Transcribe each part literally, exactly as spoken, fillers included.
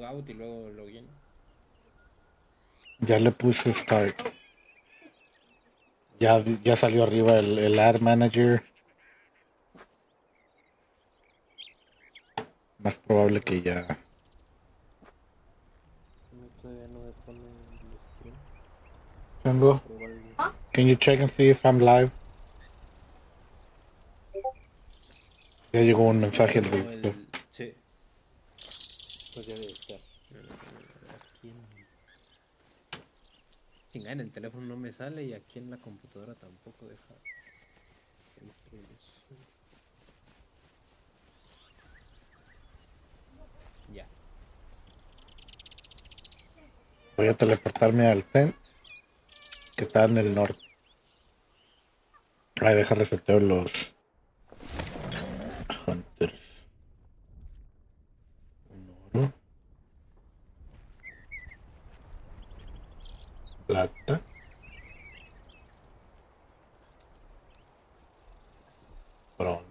logout y luego login. Ya le puse start. Ya, ya salió arriba el, el ad manager. Más probable que ya. No, todavía no me pone el stream. Tengo. Probable. Can you check and see if I'm live? Ya llegó un mensaje al No, de esto. el... Sí. Pues ya debe estar. Aquí en... Chingada, en el teléfono no me sale y aquí en la computadora tampoco deja. Entre eso. Ya. Voy a teleportarme al tent que está en el norte. Ay, deja reseteo los hunters. Un oro. Plata. Bronce.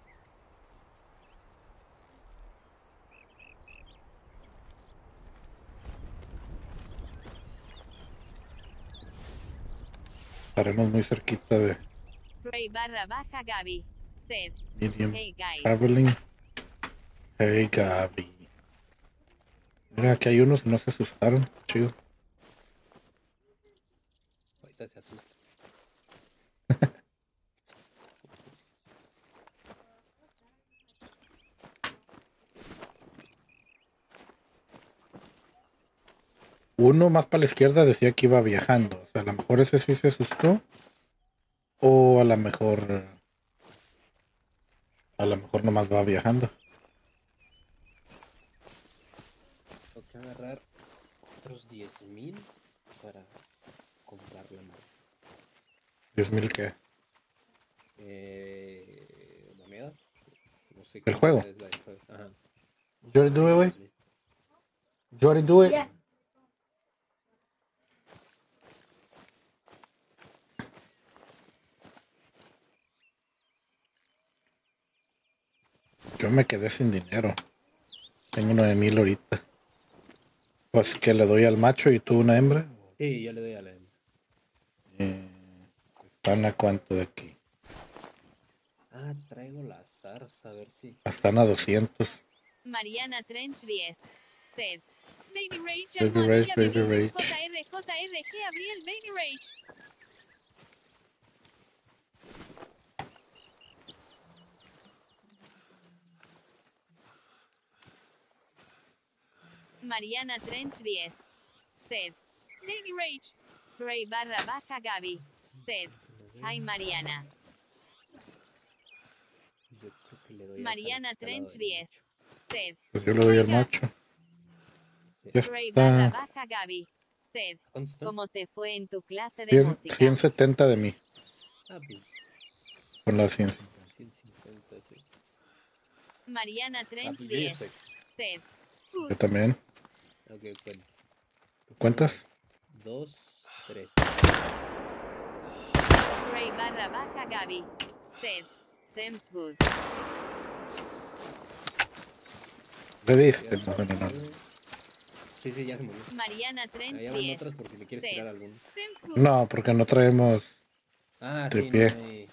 Estaremos muy cerquita de Ray barra baja Gaby. Sed. medium Hey guys. traveling. Hey Gaby. Mira, aquí hay unos que no se asustaron. Chido. Ahorita se asusta. Uno más para la izquierda decía que iba viajando. O sea, a lo mejor ese sí se asustó. O a lo mejor. A lo mejor nomás va viajando. Tengo que agarrar otros diez mil para comprar la madre. diez mil que. Eh, monedas. No sé ¿El juego? es la del juego. Ajá. You already do it, güey. You already do it. Yeah. Yo me quedé sin dinero. Tengo nueve mil ahorita. Pues que le doy al macho y tú una hembra. Sí, yo le doy a la hembra. Eh, están a cuánto de aquí. Ah, traigo la zarza, a ver si. Están a doscientos. Mariana Trent diez. Sed. Baby Rage. Baby Rage, Baby Rage. J R J R G Abriel Baby Rage. Mariana Trent diez. Sed. Baby Rage. Ray barra baja Gaby. Sed. Hi Mariana. Yo creo que le doy a Mariana esa que está al lado Trent del diez. macho. Sed. Pues yo le doy al macho. Sí. Ya Ray barra está. baja Gaby. Sed. ¿Cuántos están? ¿Cómo te fue en tu clase de cien, música? ciento setenta de mí. Ah, pues. Con la ciencia. ciento cincuenta, sí. Mariana Ah, Trent pues yo ya diez. estoy. Sed. Yo también. Ok, cuento. ¿Cuántas? Uno, dos, tres. Ray barra baja Gaby. Sed. Seems good. Le diste. Ya. No, no, no. Sí, sí, ya se murió. Mariana Trent Ahí van diez. otras por si le quieres Sí. tirar alguno. Seems good. No, porque no traemos. Ah, sí, Tripié. no hay.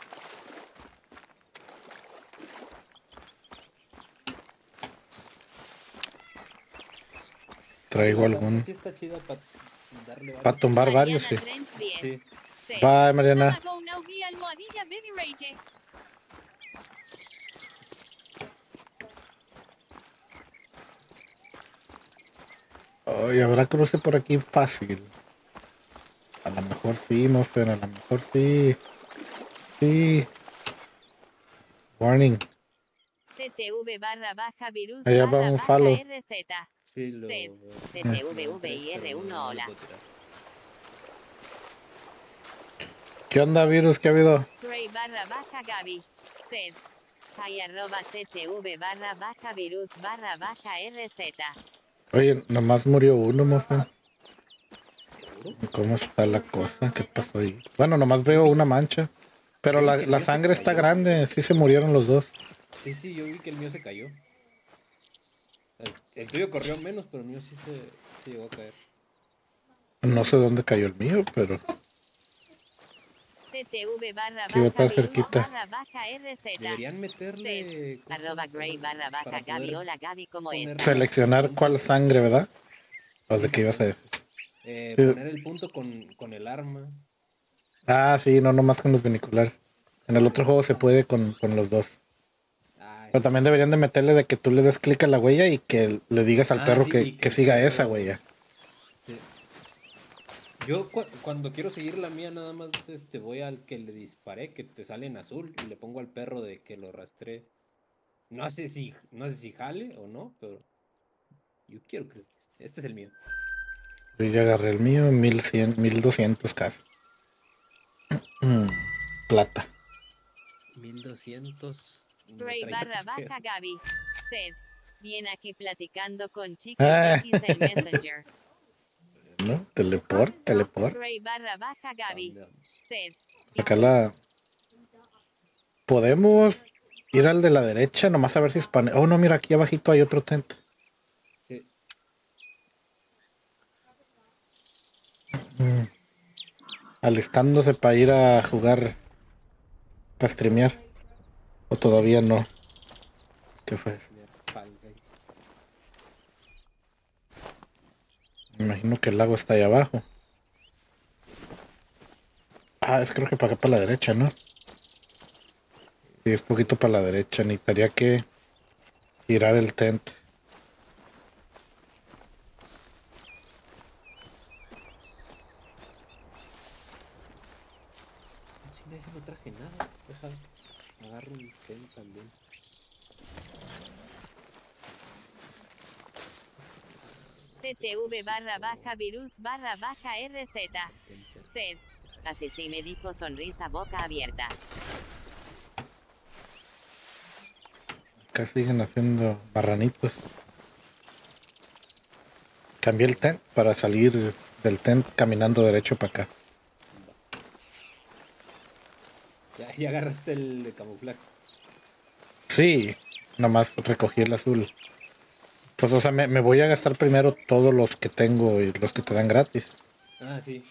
Traigo Ah, esa- algún. Sí está chida para darle Para varios. tumbar Mariana varios, sí. Trent diez. Sí. Sed. Bye, Mariana. Mama go now be almohadilla Baby Rage. Ay, habrá cruce por aquí fácil. A lo mejor sí, Muffin, a lo mejor sí. Sí. Warning. T T V barra baja virus Allá va barra un baja follow. R Z. Sí, lo. Sed. T T V V I R uno hola. ¿Qué onda, virus? ¿Qué ha habido? Ray barra baja Gaby. Sed. Hi arroba T T V barra baja virus barra baja R Z. Oye, nomás murió uno, Muffin. ¿Seguro? ¿Cómo está la cosa? ¿Qué pasó ahí? Bueno, nomás veo una mancha. Pero Yo vi la, que el la mío se sangre está cayó. grande. Sí se murieron los dos. Sí, sí, yo vi que el mío se cayó. Ay, El tuyo corrió menos, pero el mío sí se, se llegó a caer. No sé dónde cayó el mío, pero T T V barra aquí va a baja estar virus cerquita. barra baja R Z. Deberían Sed, meterle cosas arroba Gray barra baja para Gaby. poder Hola Gaby, ¿cómo poner estás? Seleccionar puntos. cuál sangre, ¿verdad? O de Sí, qué ibas a decir. eh, Sí. poner el punto con, con el arma. Ah, sí, no nomás con los biniculares. En el otro juego se puede con, con los dos. Ay, Pero también deberían de meterle de que tú le des clic a la huella y que le digas al ah, perro sí, que, y que que el siga esa perro. huella. Sí. Yo cu- cuando quiero seguir la mía, nada más este, voy al que le disparé, que te sale en azul, y le pongo al perro de que lo rastré. No sé si, no sé si jale o no, pero yo quiero que este es el mío. Yo ya agarré el mío, mil cien, mil doscientos casi. Mm, plata. mil doscientos no Gray traía barra refer. baja Gaby. Sed. Bien aquí platicando con Chicken Ah. X el Messenger. ¿No? Teleport, teleport. Gray barra baja ¿A Gaby. dónde vamos? Sed. Acá la... Podemos ir al de la derecha, nomás a ver si spane. Oh, no, mira, aquí abajito hay otro tent. Sí. Mm. Alistándose para ir a jugar, para streamear. O todavía no. ¿Qué fue eso? Tener Fall Guys. Me imagino que el lago está ahí abajo. Ah, es creo que para acá, para la derecha, ¿no? Sí, es poquito para la derecha. Necesitaría que girar el tent. Sí, no, yo no traje nada. Deja, agarro un ten también. T T V barra baja virus barra baja R Z. Enter. Sed. Así sí me dijo sonrisa boca abierta. Acá siguen haciendo marranitos. Cambié el tent para salir del tent caminando derecho para acá. Va. Ya, ya agarraste el de camuflaje. Sí, nomás recogí el azul. Pues, o sea, me, me voy a gastar primero todos los que tengo y los que te dan gratis. Ah, sí.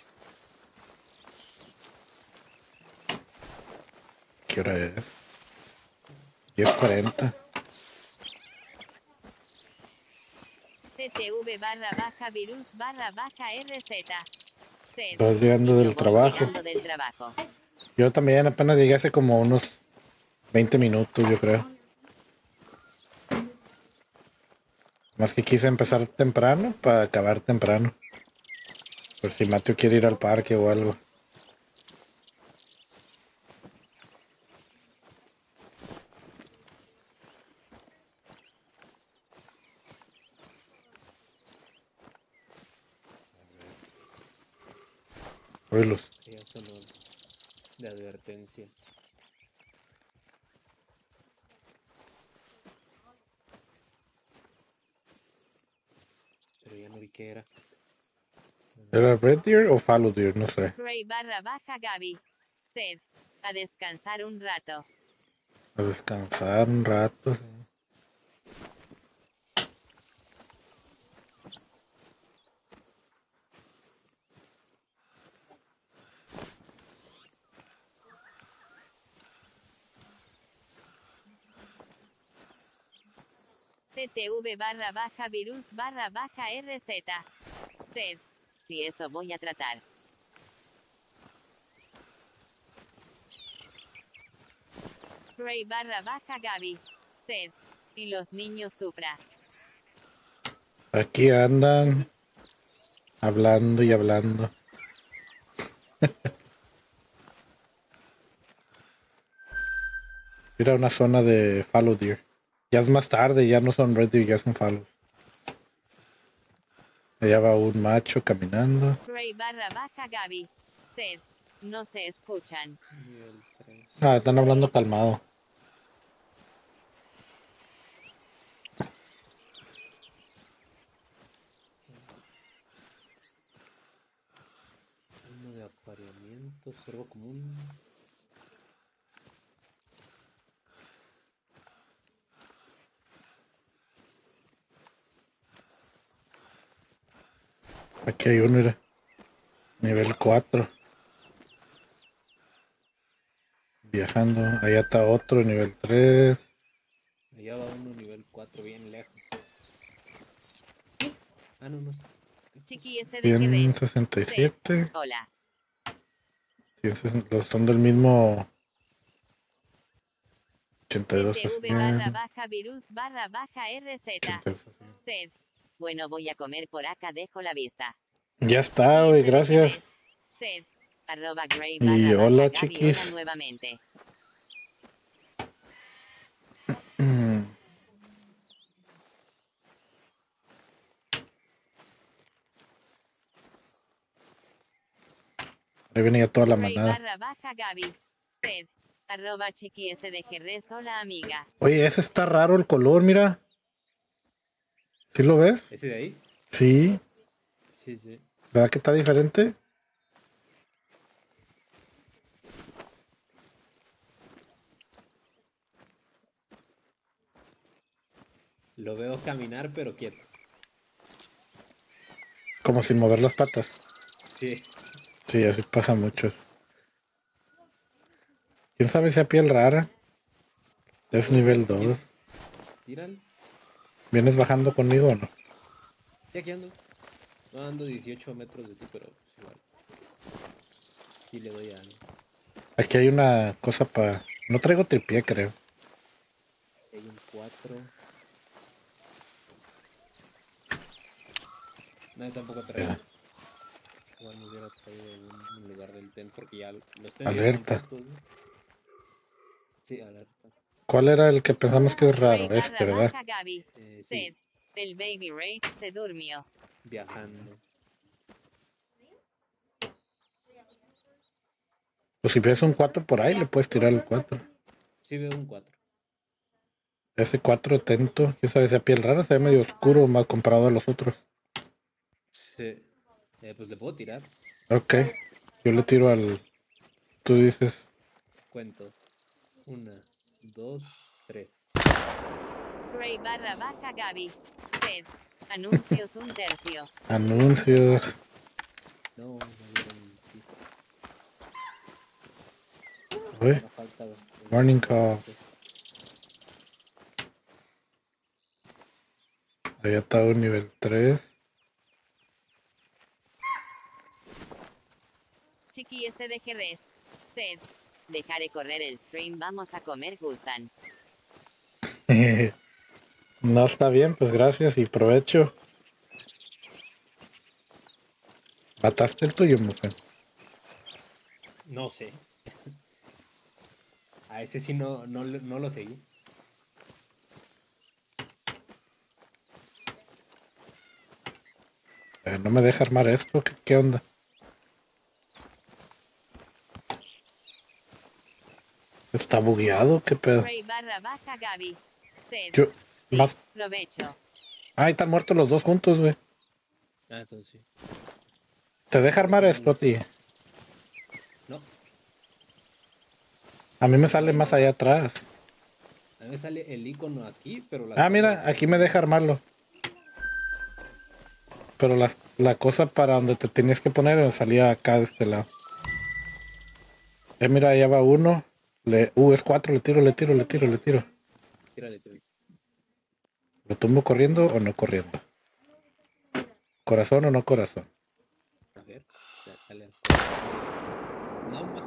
¿Qué hora es? diez cuarenta. T T V barra baja virus barra baja R Z. Sed. Vas llegando Y yo del voy trabajo. llegando del trabajo. Yo también apenas llegué hace como unos veinte minutos, yo creo. Más que quise empezar temprano para acabar temprano. Por si Mateo quiere ir al parque o algo. Oílos. Ya sonó de advertencia. Pero ya no vi qué era. ¿Era Red Deer o Fallow Deer? No sé. Gray barra baja Gaby. Sed. A descansar un rato. A descansar un rato. Sí. T T V barra baja virus barra baja R Z. Sed. Si eso voy a tratar. Gray barra baja Gaby. Sed. Y los niños supra. Aquí andan hablando y hablando. Era una zona de Fallow Deer. Ya es más tarde, ya no son Red Deer, ya son Fallow. Allá va un macho caminando. Gray barra baja Gaby. Sed. No se escuchan. Nivel tres. Ah, están hablando calmado. Uno de apareamiento, servo común. Aquí hay uno, mira. Nivel cuatro. Viajando. Allá está otro, nivel tres. Allá va uno nivel cuatro bien lejos. Ah, no, no sé. Chiqui S D G ciento D. sesenta y Sed. siete. Hola. cien sesenta, los son del mismo. ochenta y dos. T V barra baja virus barra baja R Z. ochenta y dos. Sed. Bueno, voy a comer por acá, dejo la vista. Ya está, güey, gracias. Sed. Arroba Gray Y barra baja hola, Gaby, chiquis. hola nuevamente. Mm. Ahí viene ya toda la Gray manada. barra baja Gaby. Sed. Arroba chiqui S D G res, hola amiga. Oye, ese está raro el color, mira. ¿Sí lo ves? ¿Ese de ahí? Sí. Sí, sí. ¿Verdad que está diferente? Lo veo caminar, pero quieto. Como sin mover las patas. Sí. Sí, así pasa mucho. ¿Quién sabe si a piel rara? Es nivel dos. Tíralo. ¿Vienes bajando conmigo o no? Sí, aquí ando. No ando dieciocho metros de ti, pero pues igual. Sí le doy a algo. Aquí hay una cosa para... No traigo tripié, creo. Hay un cuatro. No, yo tampoco traigo. Ya. Igual me hubiera traído un en lugar del ten porque ya los ten ya están Alerta. puestos, ¿no? Sí, alerta. ¿Cuál era el que pensamos que es raro? Gray Este, barra ¿verdad? baja Gaby. Eh, sí, Sed. El baby Rage se durmió. viajando. Pues si ves un cuatro por ahí, le puedes tirar el cuatro. Sí veo un cuatro. Ese cuatro atento. ¿Quién sabe si a piel rara? Se ve medio oscuro más comparado a los otros. Sí. Eh, pues le puedo tirar. Ok. Yo le tiro al... Tú dices... Cuento. Una, dos, tres. Gray barra baja Gaby. Sed. Anuncios un tercio. Anuncios. No, no vieron. Sí. Uy. Ahora falta. el- Morning call. Allá está un nivel tres. Chiqui S D G res. Sed. Dejaré correr el stream, vamos a comer, gustan. No está bien, pues gracias y provecho. ¿Mataste el tuyo, mujer? No sé. A ese sí no, no, lo- no lo seguí. Eh, no me deja armar esto. ¿Qué, qué onda? ¿Está bugueado? ¿Qué pedo? Gray barra baja Gaby. Sed. Yo... Sí, Más... provecho. Ah, están muertos los dos juntos, güey. Ah, entonces sí. ¿Te deja armar Déjame esto a los- ti? No, A mí me sale más allá atrás. a mí me sale el icono aquí, pero las Ah, mira, cosas aquí me deja armarlo. Pero las, la cosa para donde te tenías que poner me salía acá de este lado. Eh, mira, allá va uno. Le, uh, es cuatro, le tiro, le tiro, le tiro, le tiro. Tírale, tírale. ¿Lo tumbo corriendo o no corriendo? ¿Corazón o no corazón? A ver, ya, dale. No más.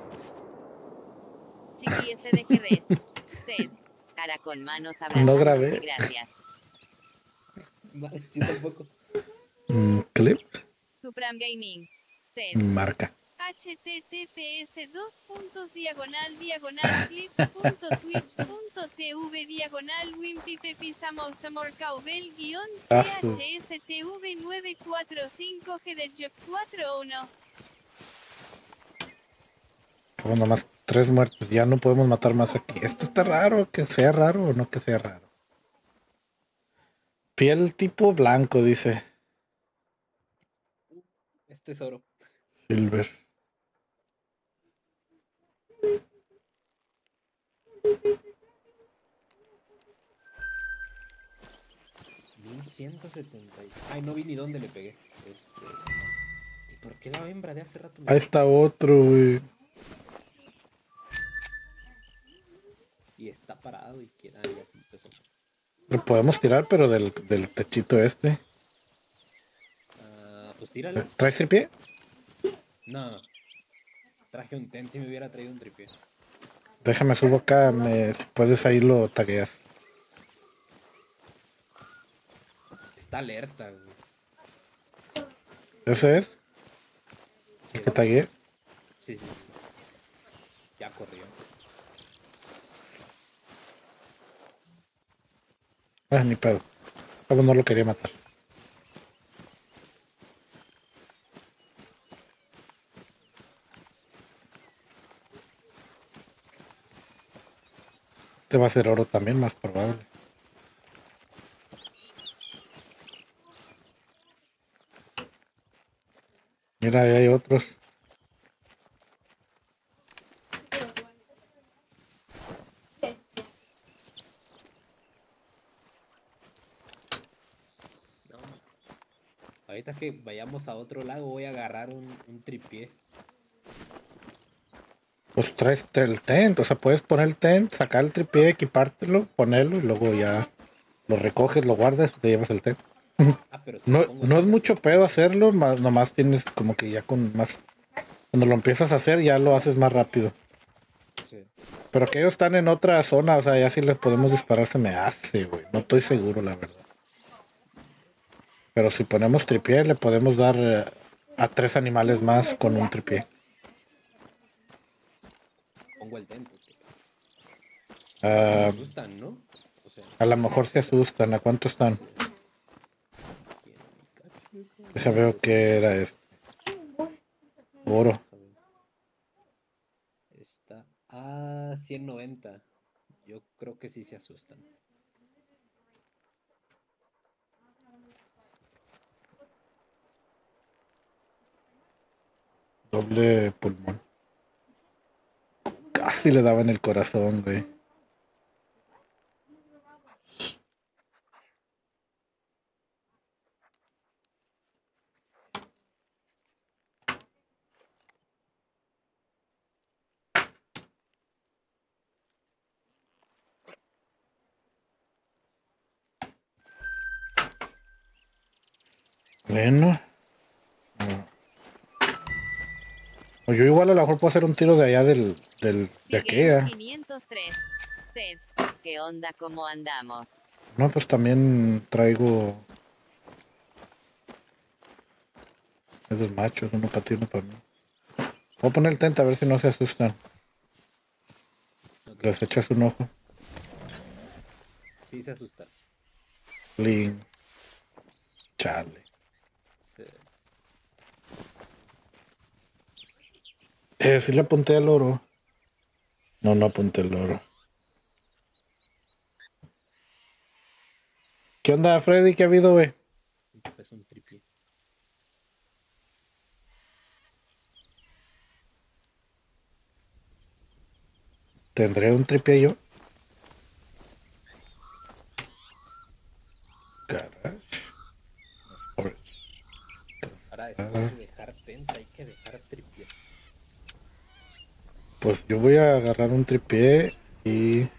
Chiqui S D G res. Sed. Cara con manos No abrazándose, grabé. gracias. Vale, sí, tampoco. Mm, clip. Supram Gaming. Sed. Marca. https dos puntos diagonal diagonal clips punto twitch punto tv diagonal wimpipepizamousamorcaubel guión Ah, su- phstv nueve cuatro cinco g de Jeff cuatro uno. Como nomás tres muertos. Ya no podemos matar más aquí. Esto está raro. Que sea raro o no que sea raro. Piel tipo blanco, dice. Es tesoro. Silver. mil ciento setenta. Ay, no vi ni dónde le pegué. Este... ¿Y por qué la hembra de hace rato? Me... Ahí está otro, güey. Y está parado y quiera, ya se empezó. Lo podemos tirar, pero del, del techito este. Uh, pues tíralo. ¿Traes tripié? No. Traje un tent, si me hubiera traído un tripié. Déjame subo acá, me, si puedes ahí lo tagueas. Está alerta, güey. ¿Ese es? Sí, ¿El que tagueé? Sí, sí. Ya corrió. Ah, ni pedo. Cabo no lo quería matar. Este va a ser oro también, más probable. Mira, ahí hay otros. No. Ahorita que vayamos a otro lago voy a agarrar un, un tripié. Pues traes el tent, o sea, puedes poner el tent, sacar el tripié, equipártelo, ponerlo y luego ya lo recoges, lo guardas y te llevas el tent. Ah, pero si No, lo pongo no es en mucho este- pedo hacerlo, más, nomás tienes como que ya con más... Cuando lo empiezas a hacer ya lo haces más rápido. Sí. Pero que ellos están en otra zona, o sea, ya si les podemos disparar se me hace, güey. No estoy seguro, la verdad. Pero si ponemos tripié, le podemos dar eh, a tres animales más con un tripié. Pongo el tent. Porque Ah, me asustan, ¿no? O sea, a lo mejor se asustan. ¿A cuánto están? Deja veo qué era esto. Oro. Está a ciento noventa. Yo creo que sí se asustan. Doble pulmón. Casi le daba en el corazón, güey. Bueno. O yo igual a lo mejor puedo hacer un tiro de allá del, del de Siguiente aquella. quinientos tres. Sed. ¿Qué onda? ¿Cómo andamos? No, pues también traigo esos machos, uno para ti, uno para mí. Voy a poner el tent a ver si no se asustan. Ok. Les echas un ojo. Sí se asustan. Link. Chale. Sí. Eh, sí le apunté al oro. No, no apunté el oro. ¿Qué onda, Freddy? ¿Qué ha habido, güey? Es un tripié. ¿Tendré un tripié yo? Garage. Storage. Ahora después de dejar tens hay que dejar tripié. Pues yo voy a agarrar un tripié y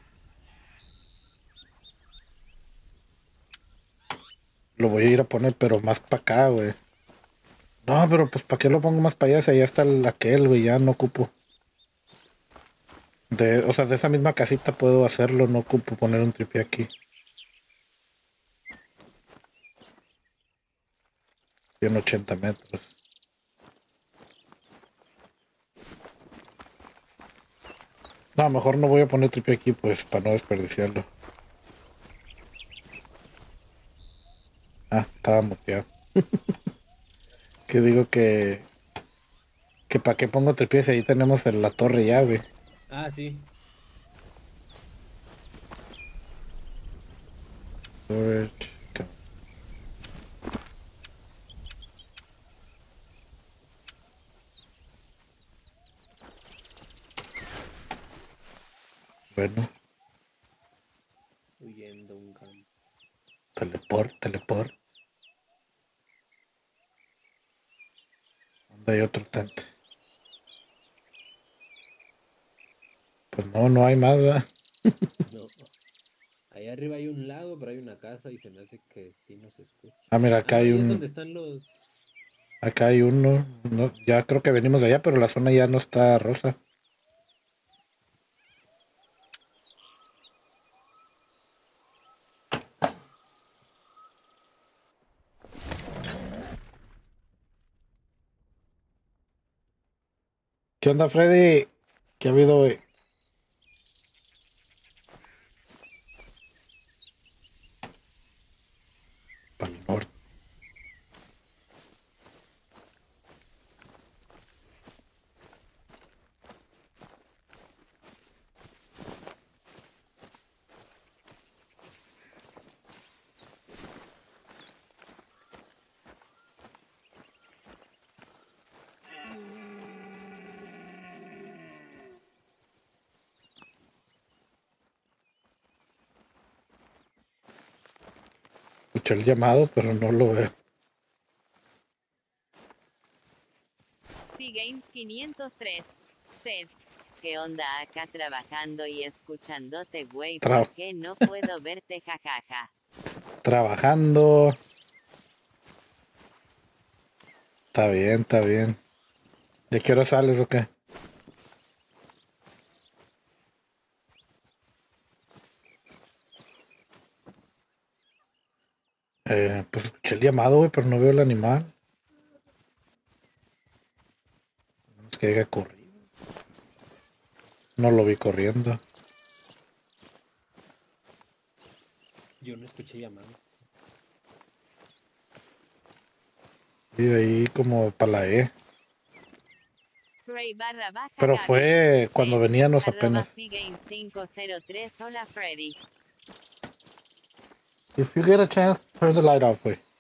lo voy a ir a poner, pero más para acá, güey. No, pero pues ¿para qué lo pongo más para allá? Si allá está el, aquel, güey, ya no ocupo. De, o sea, de esa misma casita puedo hacerlo, no ocupo poner un tripié aquí. ciento ochenta metros. No, mejor no voy a poner tripié aquí, pues, para no desperdiciarlo. Ah, estaba muteado. Que digo que... Que para qué pongo tripié si ahí tenemos en la torre ya, güey. Ah, sí. Storage. Bueno, Huyendo un campo. teleport, teleport. Hay otro tente. Pues no, no hay más, ¿verdad? No. Ahí arriba hay un lago, pero hay una casa y se me hace que sí nos escucha. Ah, mira, Ah, acá no, hay ahí es un... donde están los... Acá hay uno. No, ya creo que venimos de allá, pero la zona ya no está rosa. ¿Qué onda, Freddy? ¿Qué ha habido hoy? Pa'l norte. Escuché el llamado, pero no lo veo. C-Games quinientos tres. Sed. ¿Qué onda acá trabajando y escuchándote, güey? Tra- ¿Por qué no puedo verte, jajaja? Trabajando. Está bien, está bien. ¿De qué hora sales o qué? Eh, pues escuché el llamado, güey, pero no veo el animal. No es que haya corrido. No lo vi corriendo. Yo no escuché llamado. Y de ahí como para la E. Frey barra baja Pero Gaby. fue cuando Sed. veníamos Arroba apenas. C-Games cinco cero tres. Hola, Freddy. If you get a chance, turn the light off, güey.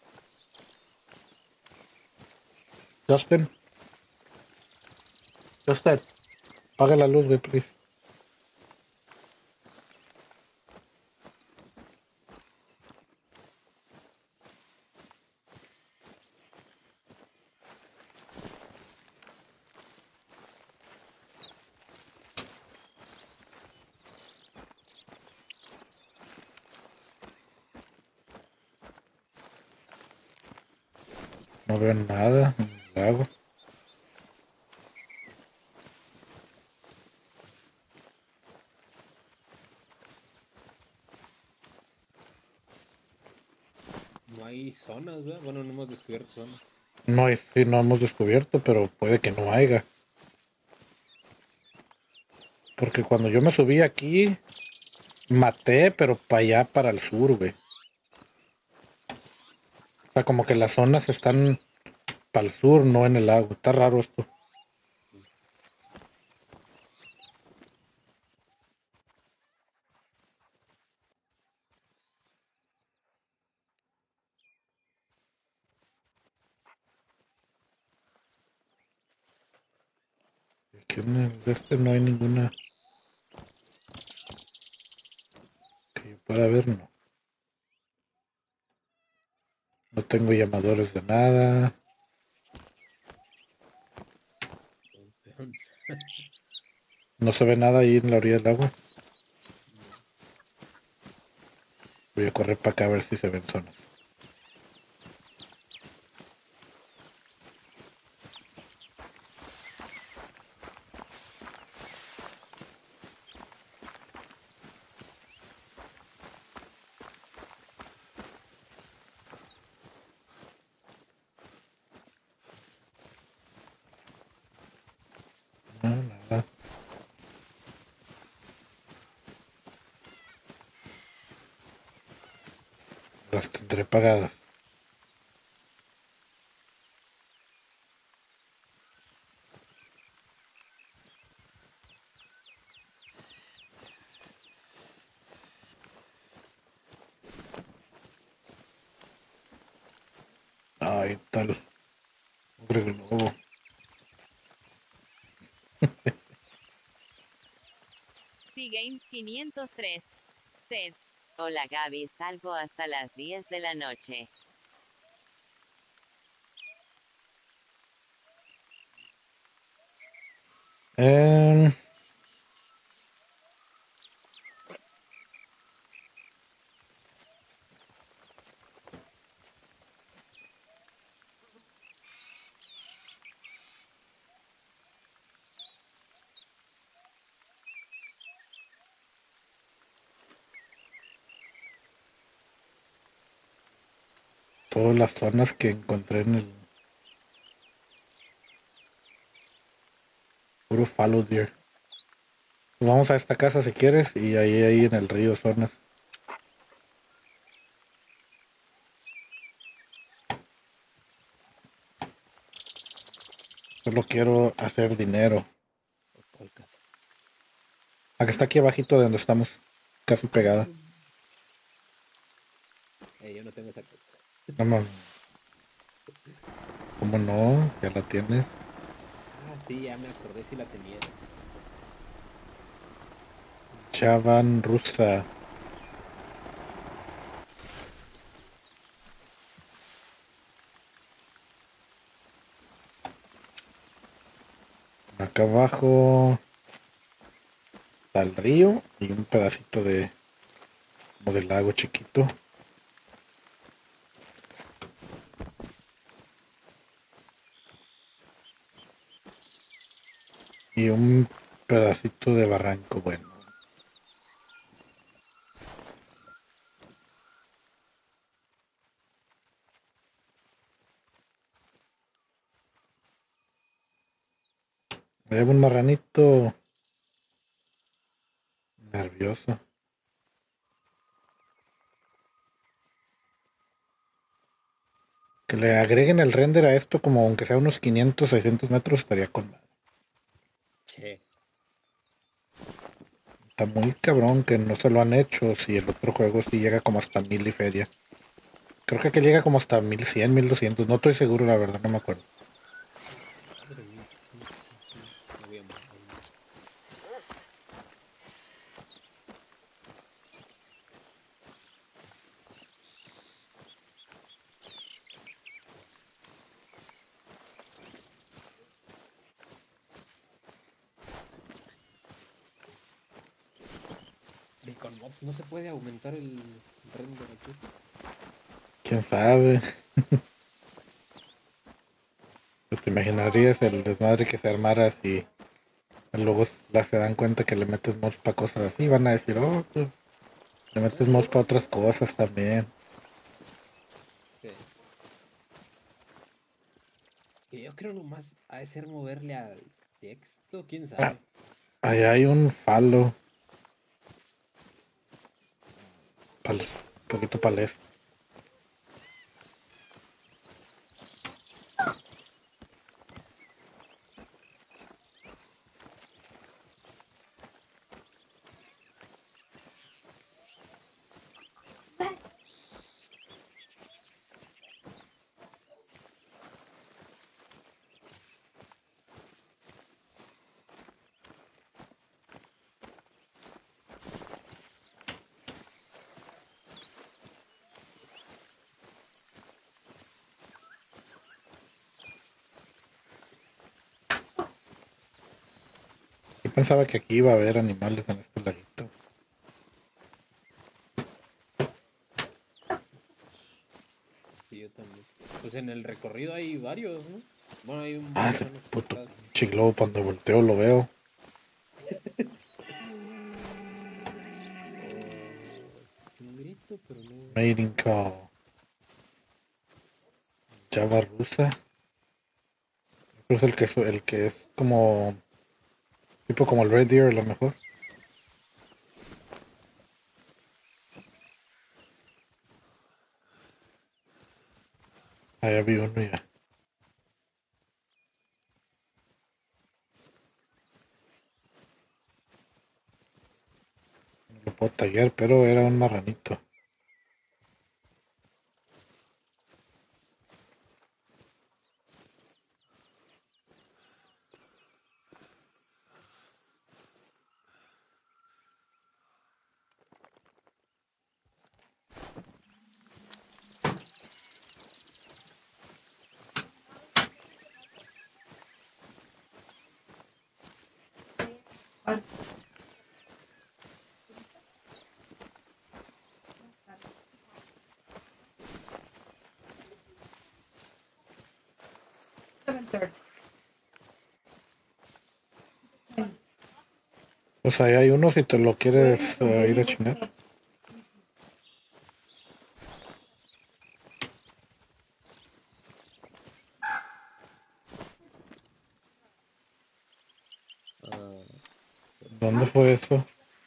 Justin. Justin. Apaga la luz, güey, please. No veo nada en el lago. No hay zonas, ¿verdad? Bueno, no hemos descubierto zonas. No hay, sí, no hemos descubierto, pero puede que no haya. Porque cuando yo me subí aquí, maté, pero para allá, para el sur, güey. O sea, como que las zonas están para el sur, no en el lago. Está raro esto. Aquí en el de este no hay ninguna que yo pueda ver, no. No tengo llamadores de nada. Campeón. No se ve nada ahí en la orilla del agua. Voy a correr para acá a ver si se ven zonas. No, nada. Las tendré pagadas. Ahí tal. Hombre globo. C-Games quinientos tres. Sed. Hola, Gaby. Salgo hasta las diez de la noche. Em, todas las zonas que encontré en el puro fallow deer. Pues vamos a esta casa si quieres y ahí, ahí en el río zonas. Solo quiero hacer dinero. ¿Cuál casa? La que está aquí abajito de donde estamos, casi pegada. Eh, yo no tengo esa casa. No, no, ¿cómo no? Ya la tienes. Ah, sí, ya me acordé si la tenía. Chavan rusa. Acá abajo está el río y un pedacito de como de lago chiquito. Y un pedacito de barranco, bueno. Me llevo un marranito nervioso. Que le agreguen el render a esto como aunque sea unos quinientos, seiscientos metros estaría con madre. Che. Está muy cabrón que no se lo han hecho si el otro juego sí llega como hasta mil y feria. Creo que aquí llega como hasta mil cien, mil doscientos. No estoy seguro, la verdad, no me acuerdo. Madre mía, sí, sí, sí. Me voy a morir. Y con mods no se puede aumentar el render aquí. ¿Quién sabe? Pues te imaginarías el desmadre que se armara si luego la se dan cuenta que le metes mods para cosas así. Van a decir, oh, pues, le metes Ah, mods para otras cosas también. sí. Que yo creo nomás ha de ser moverle al texto, quién Ah, sabe. ahí hay un falo. Pal, poquito palés. Yo pensaba que aquí iba a haber animales en este laguito. Sí, yo también. Pues en el recorrido hay varios, ¿no? Bueno, hay un Ah, varias ese zonas puto cortadas. chiglobo cuando volteo lo veo. Oh, escuché un grito, pero no. Mating call. Java rusa. Pero es el que es, el que es como tipo como el Red Deer a lo mejor. Ahí vi uno ya. No lo puedo tallar, pero era un marranito. Pues ahí hay uno si te lo quieres uh, ir a chingar. Ah, ¿Dónde fue eso?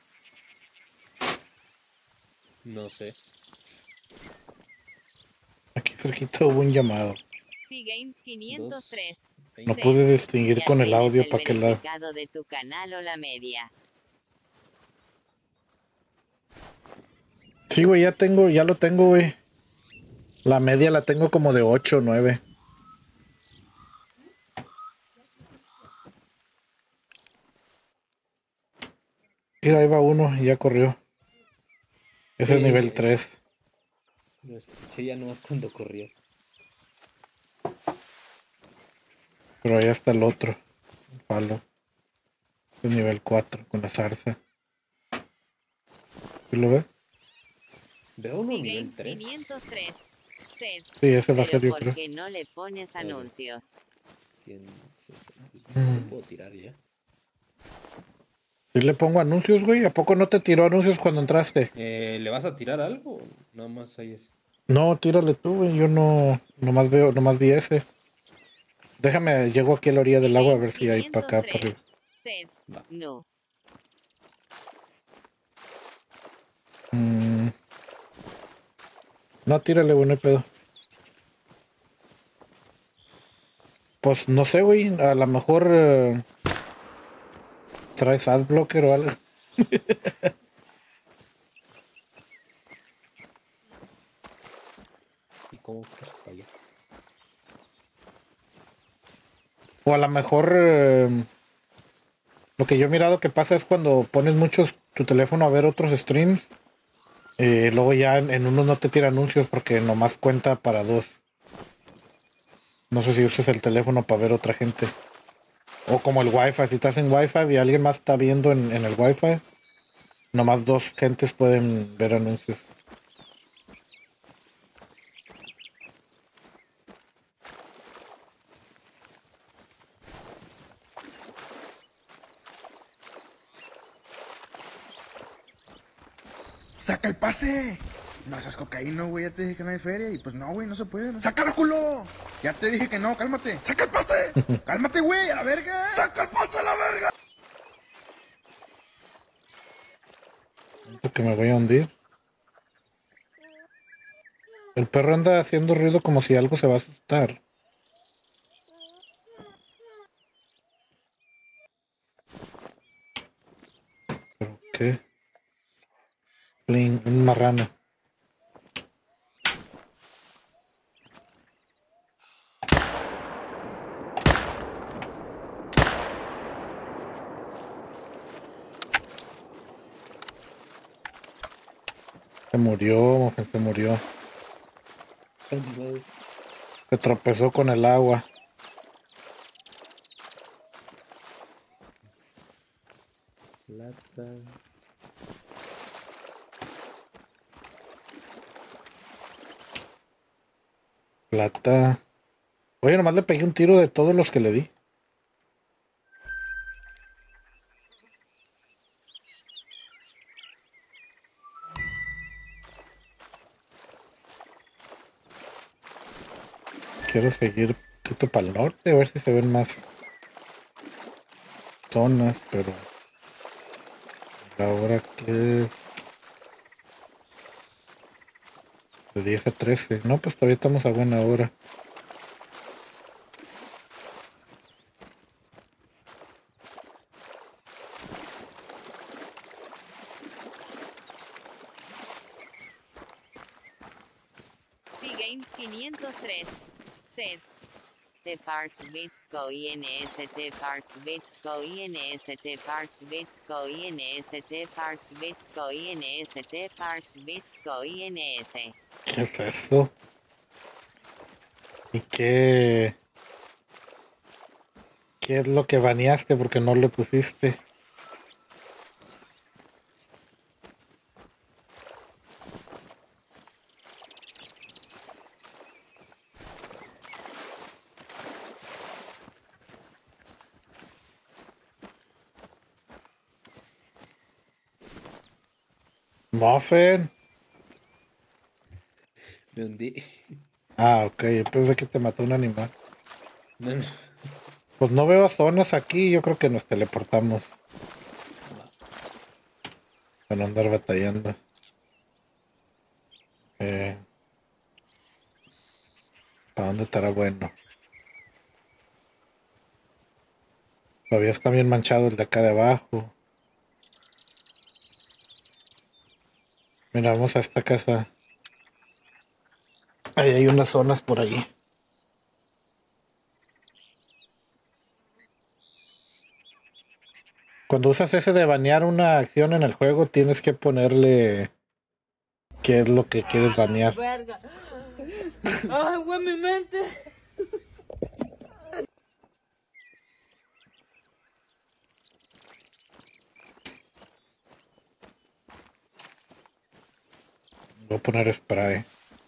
no sé. Aquí cerquita hubo un llamado. P-Games quinientos tres. No Sed. pude distinguir Ya con el tienes audio el para qué lado. verificado de tu canal o la media. Sí, güey, ya tengo, ya lo tengo, güey. La media la tengo como de ocho o nueve. Mira, ahí va uno y ya corrió. Ese es Sí, nivel güey. tres. Lo escuché ya nomás cuando corrió. Pero ahí está el otro. Un palo. Este es nivel cuatro con la zarza. ¿Sí lo ves? Veo uno nivel P-Games tres. quinientos tres. Sed. Sí, ese va a Pero ser yo ¿por creo. qué no le pones A ver. anuncios? ciento sesenta. Mm. Lo puedo tirar ya. Sí le pongo anuncios, güey. ¿A poco no te tiró anuncios cuando entraste? Eh, ¿Le vas a tirar algo? O nada más ahí es. No, tírale tú, güey. Yo no, nomás veo, nomás vi ese. Déjame, llego aquí a la orilla del agua a ver si hay para acá, para arriba. Sed. Va. No. Mm. No, tírale, güey, no hay pedo. Pues no sé, güey. A lo mejor eh, traes adblocker o algo. ¿Y cómo cruzo para allá? O a lo mejor eh, lo que yo he mirado que pasa es cuando pones muchos tu teléfono a ver otros streams. Eh, luego ya en, en uno no te tira anuncios porque nomás cuenta para dos. No sé si uses el teléfono para ver otra gente. O como el wifi, si estás en wifi y alguien más está viendo en, en el wifi, nomás dos gentes pueden ver anuncios. ¡Saca el pase! No seas cocaína, güey, ya te dije que no hay feria y pues no, güey, no se puede. No. ¡Sácalo, culo! Ya te dije que no, cálmate. ¡Saca el pase! ¡Cálmate, güey, a la verga! ¡Saca el pase a la verga! Siento que me voy a hundir. El perro anda haciendo ruido como si algo se va a asustar. ¿Pero qué? Pling, un marrano. Se murió, Mofen, se murió. Se tropezó con el agua. Plata. Plata. Oye, nomás le pegué un tiro de todos los que le di. Quiero seguir un poquito para el norte, a ver si se ven más zonas, pero ahora que es de diez a trece. No, pues todavía estamos a buena hora. P-Games quinientos tres. Sed. T Park Bitsko INST Park Bitsko INST Park Bitsko INST Park Bitsko INST Park Bitsko INS. ¿Qué es eso? ¿Y qué? ¿Qué es lo que baneaste porque no le pusiste? Muffin. Me hundí. Ah, ok. Yo pensé que te mató un animal. No, no. Pues no veo zonas aquí. Yo creo que nos teleportamos. Para no andar batallando. Eh, ¿Para dónde estará bueno? Todavía está bien manchado el de acá de abajo. Mira, vamos a esta casa. Ahí hay unas zonas por ahí. Cuando usas ese de banear una acción en el juego, tienes que ponerle qué es lo que quieres banear. Verga. Ay, güey, mi mente. Voy a poner spray.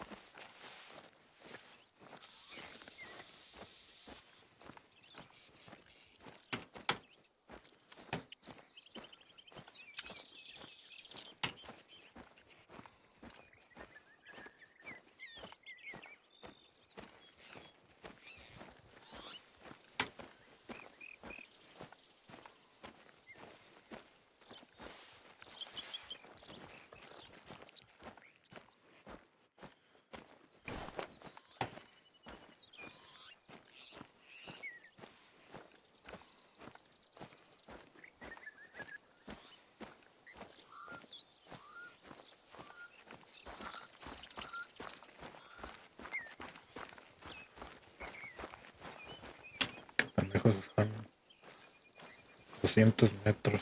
Tan lejos están. doscientos metros.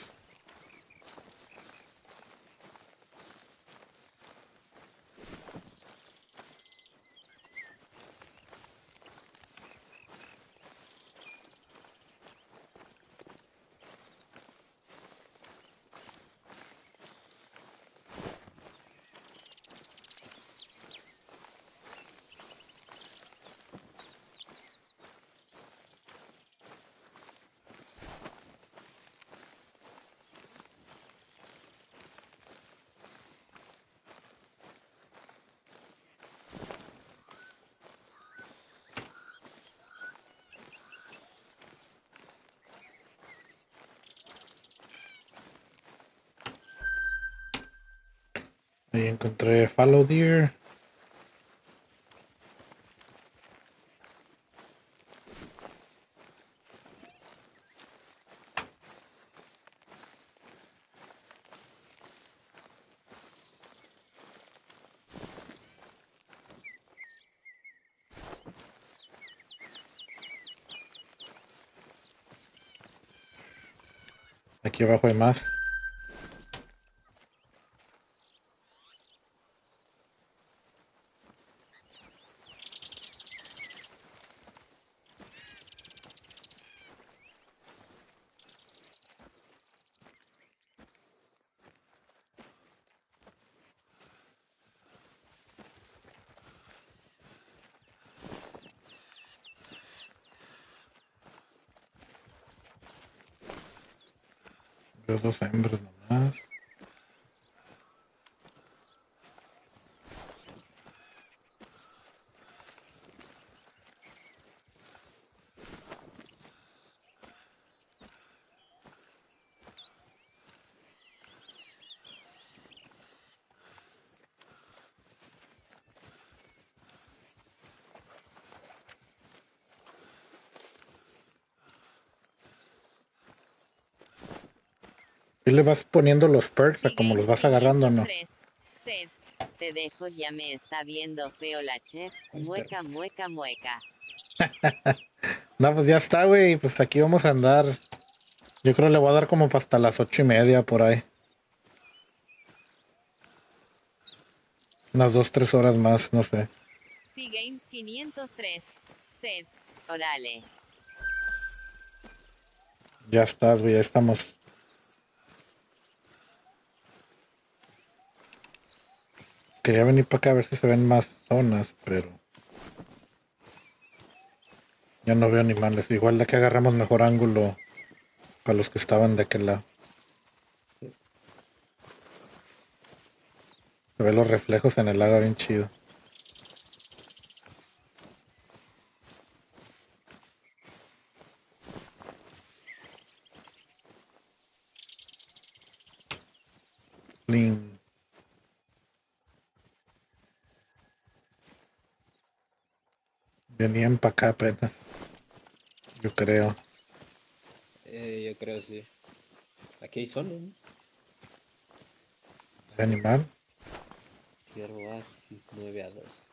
Ahí encontré fallow deer. Aquí abajo hay más. Veo dos hembras nomás. Y le vas poniendo los perks a como los vas agarrando, ¿no? Sed, te dejo, ya me está viendo feo la chef. Mueca, mueca, mueca. No, pues ya está, güey. Pues aquí vamos a andar. Yo creo que le voy a dar como hasta las ocho y media por ahí. Unas dos, tres horas más, no sé. T-Games quinientos tres. Sed, orale. Ya estás, güey, ya estamos. Quería venir para acá a ver si se ven más zonas, pero ya no veo animales. Igual de que agarramos mejor ángulo para los que estaban de aquel lado. Se ven los reflejos en el agua bien chido. Lin. Venían para acá apenas. Yo creo. Eh, yo creo sí. Aquí hay solo, ¿no? ¿Ese animal? Ciervo Axis nueve a dos.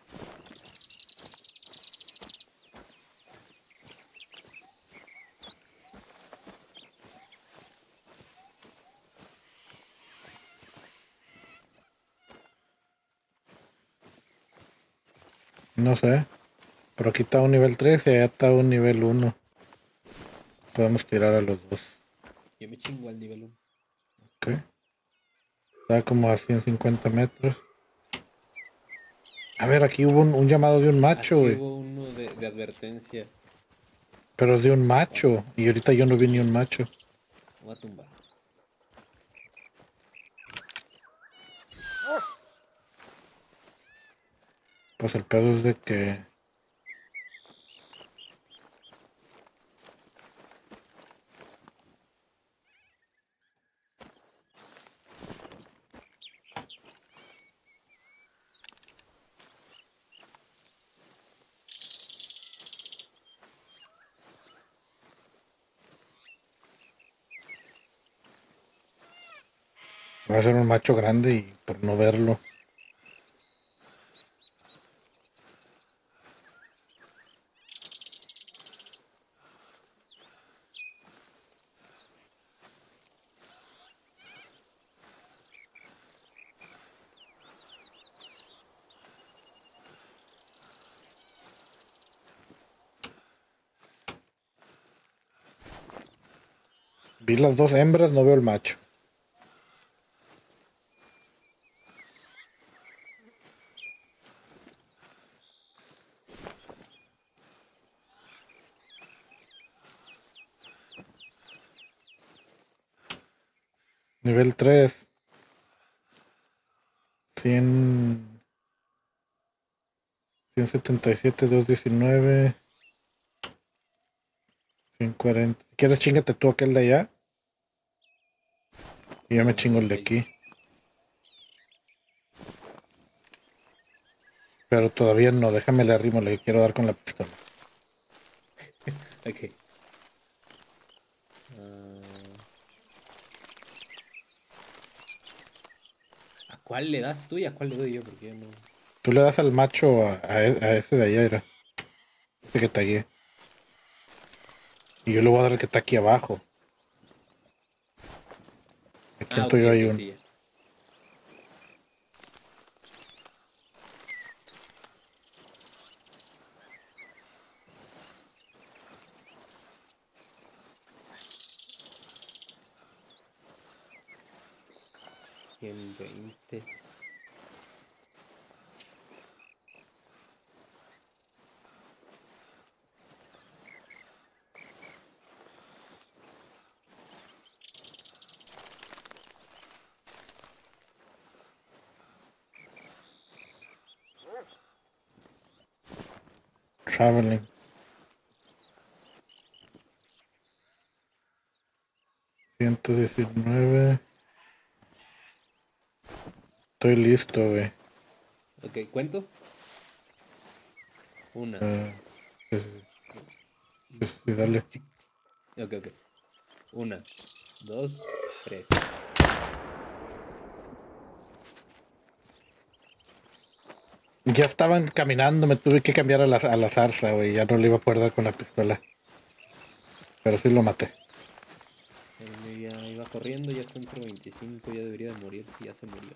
No sé. Pero aquí está un nivel tres y allá está un nivel uno. Podemos tirar a los dos. Yo me chingo al nivel uno. Ok. Está como a ciento cincuenta metros. A ver, aquí hubo un, un llamado de un macho, Aquí güey. hubo uno de, de advertencia. Pero es de un macho. Y ahorita yo no vi ni un macho. Voy a tumbar. Pues el pedo es de que... Va a ser un macho grande y por no verlo. Vi las dos hembras, no veo el macho. Nivel tres. cien... ciento setenta y siete, doscientos diecinueve. ciento cuarenta. Si quieres, chingate tú aquel de allá. Y yo me chingo el de aquí. Pero todavía no, déjame le arrimo, le quiero dar con la pistola. Ok. Ah, ¿a cuál le das tú y a cuál le doy yo? Porque yo no. Tú le das al macho a, a e- a ese de allá, era. Ese que tagué. Y yo le voy a dar el que está aquí abajo. Aquí Ah, en ok, tuyo hay ok, un. sí. Ya. ciento veinte. Traveling. ciento diecinueve. Estoy listo, güey. Ok, ¿cuento? Una. Ah, sí, sí, sí, sí, dale. Sí. Ok, ok. Una, dos, tres. Ya estaban caminando, me tuve que cambiar a la, a la zarza, güey. Ya no le iba a poder dar con la pistola. Pero sí lo maté. El mío ya iba corriendo, ya está en cero veinticinco, ya debería de morir si ya se murió.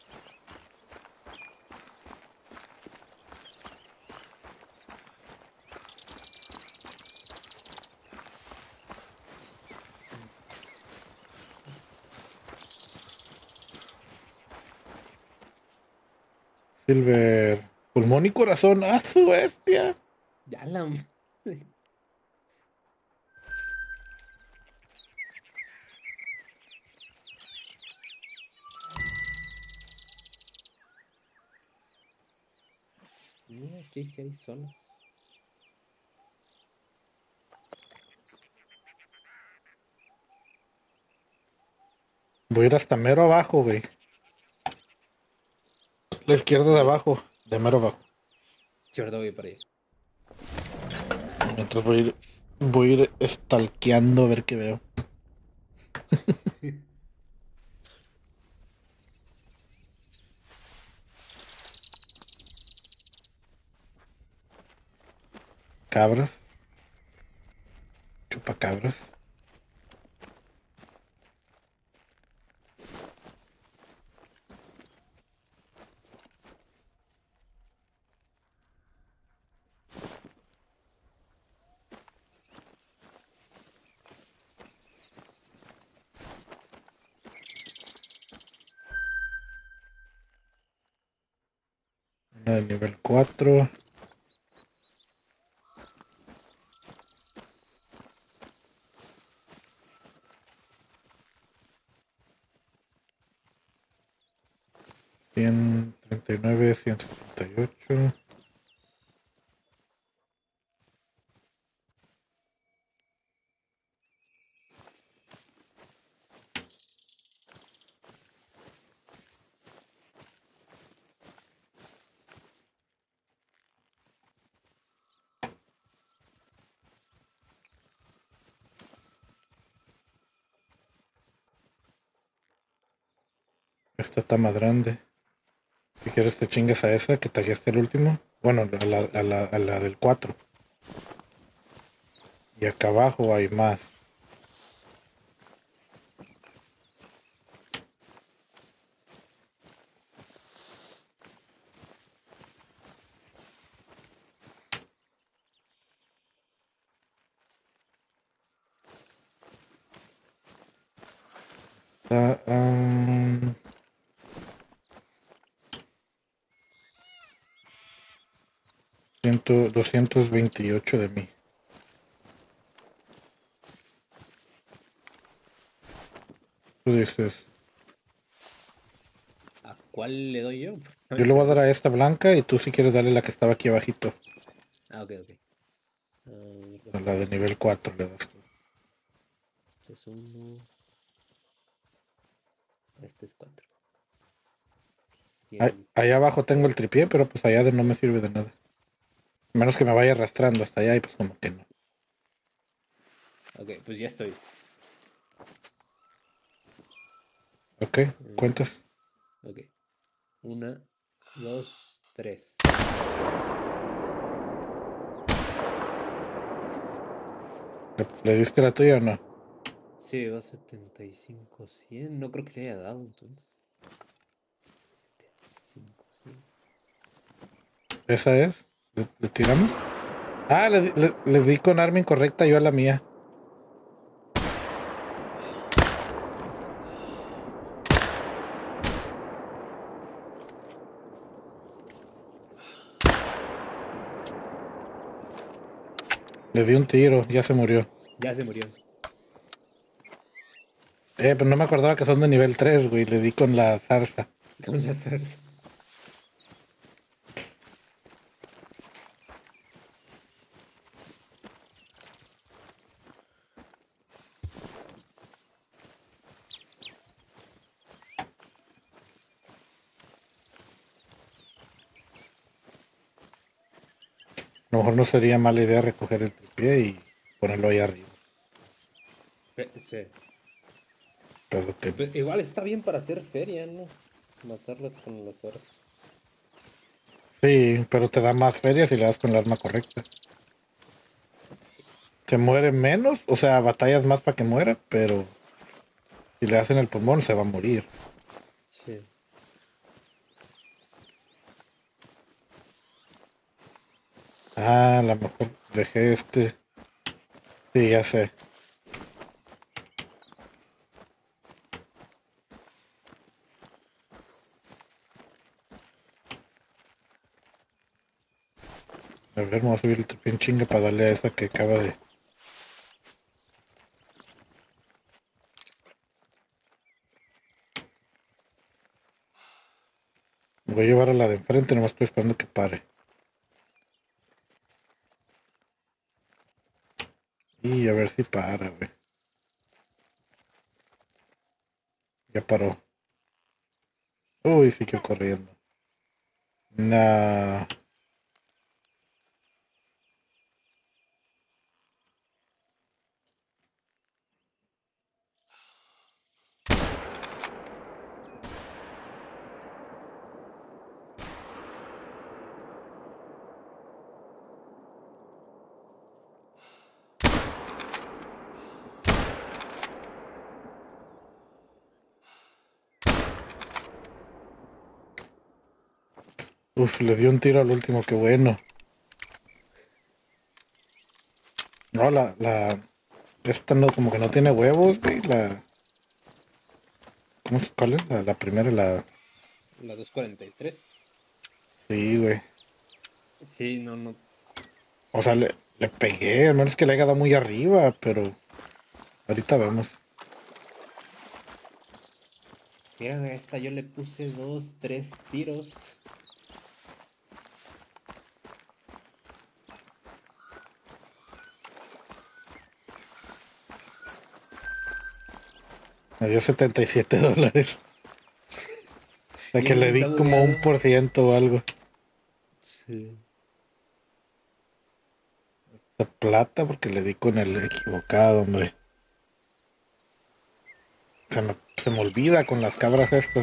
Silver. Pulmón y corazón. ¡Ah, su bestia! Ya la madre. sí, sí hay zonas. Voy a ir hasta mero abajo, güey. La izquierda de abajo, de mero abajo. Yo ahorita voy para allá. Mientras voy a ir, voy a ir stalkeando a ver qué veo. Cabras. Chupacabras. Una de nivel cuatro. ciento treinta y nueve, ciento setenta y ocho. Esta está más grande. Si quieres te chingas a esa que tagueaste el último. Bueno, a la, a la, a la del cuatro. Y acá abajo hay más. Ah, um, cien, doscientos veintiocho de mí. Tú dices, ¿A cuál le doy yo? yo le voy a dar a esta blanca y tú si quieres darle la que estaba aquí abajito. Ah, ok, ok. Ah, A la de nivel cuatro le das. este es uno. Este es cuatro. Ahí, allá abajo tengo el tripié, pero pues allá de no me sirve de nada. A menos que me vaya arrastrando hasta allá y pues como que no. Ok, pues ya estoy. Ok, cuentas. Ok. Una, dos, tres. ¿Le, le diste la tuya o no? Sí, va setenta y cinco, cien. No creo que le haya dado entonces. setenta y cinco, cien. ¿Esa es? ¿Le, le tiramos? Ah, le, di- le, le di con arma incorrecta yo a la mía. Le di un tiro, ya se murió. Ya se murió. Eh, pero no me acordaba que son de nivel tres, güey. Le di con la zarza. Con la zarza. A lo mejor no sería mala idea recoger el tripié y ponerlo ahí arriba. Pe- Sí. Pero que... Pues igual está bien para hacer feria, ¿no? Matarlas con las horas. Sí, pero te da más feria si le das con el arma correcta. Se muere menos, o sea, batallas más para que muera, pero si le hacen el pulmón se va a morir. Sí. Ah, a lo mejor dejé este. Sí, ya sé. A ver, vamos a subir el tripié en chinga para darle a esa que acaba de... Voy a llevar a la de enfrente, nomás estoy esperando que pare. Y a ver si para, güey. Ya paró. Uy, siguió corriendo. Nah. Uf, le dio un tiro al último, qué bueno. No, la, la, esta no, como que no tiene huevos, güey, la, ¿cómo se cuál es? La, la primera, la, La dos cuarenta y tres. sí, güey. Sí, no, no. O sea, le, le pegué, al menos que le haya dado muy arriba, pero ahorita vemos. Mira, a esta yo le puse dos, tres tiros. Me dio setenta y siete dólares. O sea, Y que eso le está di como un bugueado. por ciento o algo. Sí. De plata porque le di con el equivocado, hombre. Se me, se me olvida con las cabras estas.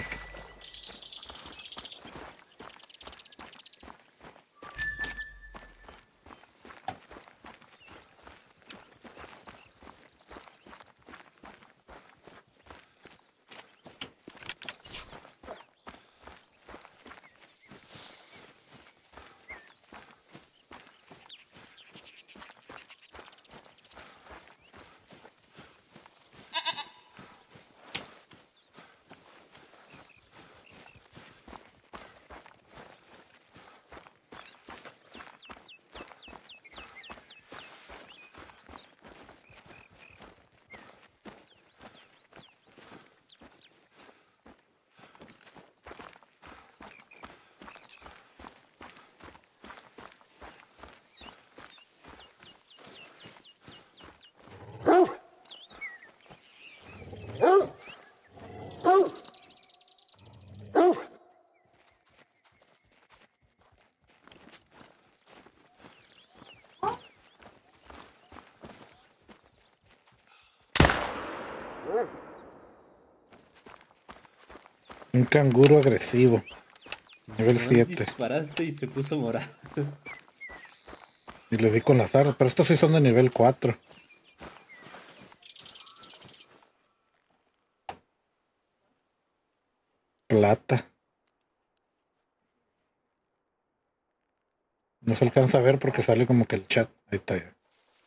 Un canguro agresivo. Nivel Nomás siete. disparaste y se puso morado. Y le di con las armas. Pero estos sí son de nivel cuatro. Plata. No se alcanza a ver porque sale como que el chat. Ahí está ya.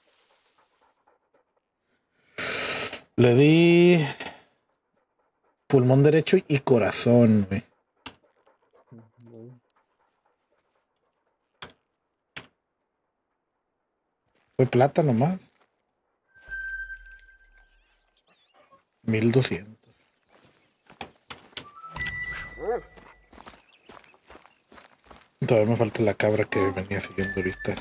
Le di pulmón derecho y corazón, güey. No. Fue plata nomás. mil doscientos. Todavía me falta la cabra que venía siguiendo ahorita.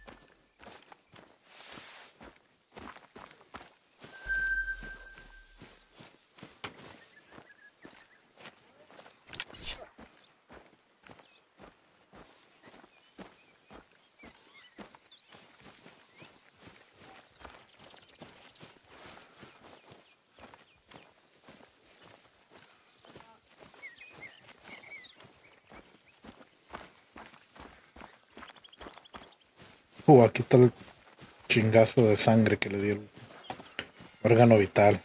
Uh, aquí está el chingazo de sangre que le dio el órgano vital.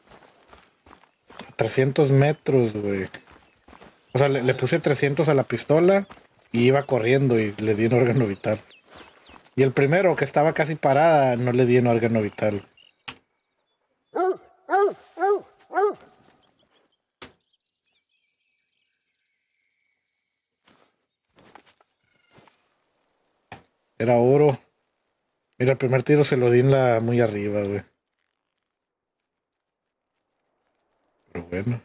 A trescientos metros, güey. O sea, le, le puse trescientos a la pistola y iba corriendo y le di un órgano vital. Y el primero, que estaba casi parada, no le di un órgano vital. Era oro. Mira, el primer tiro se lo di en la muy arriba, güey. Pero bueno.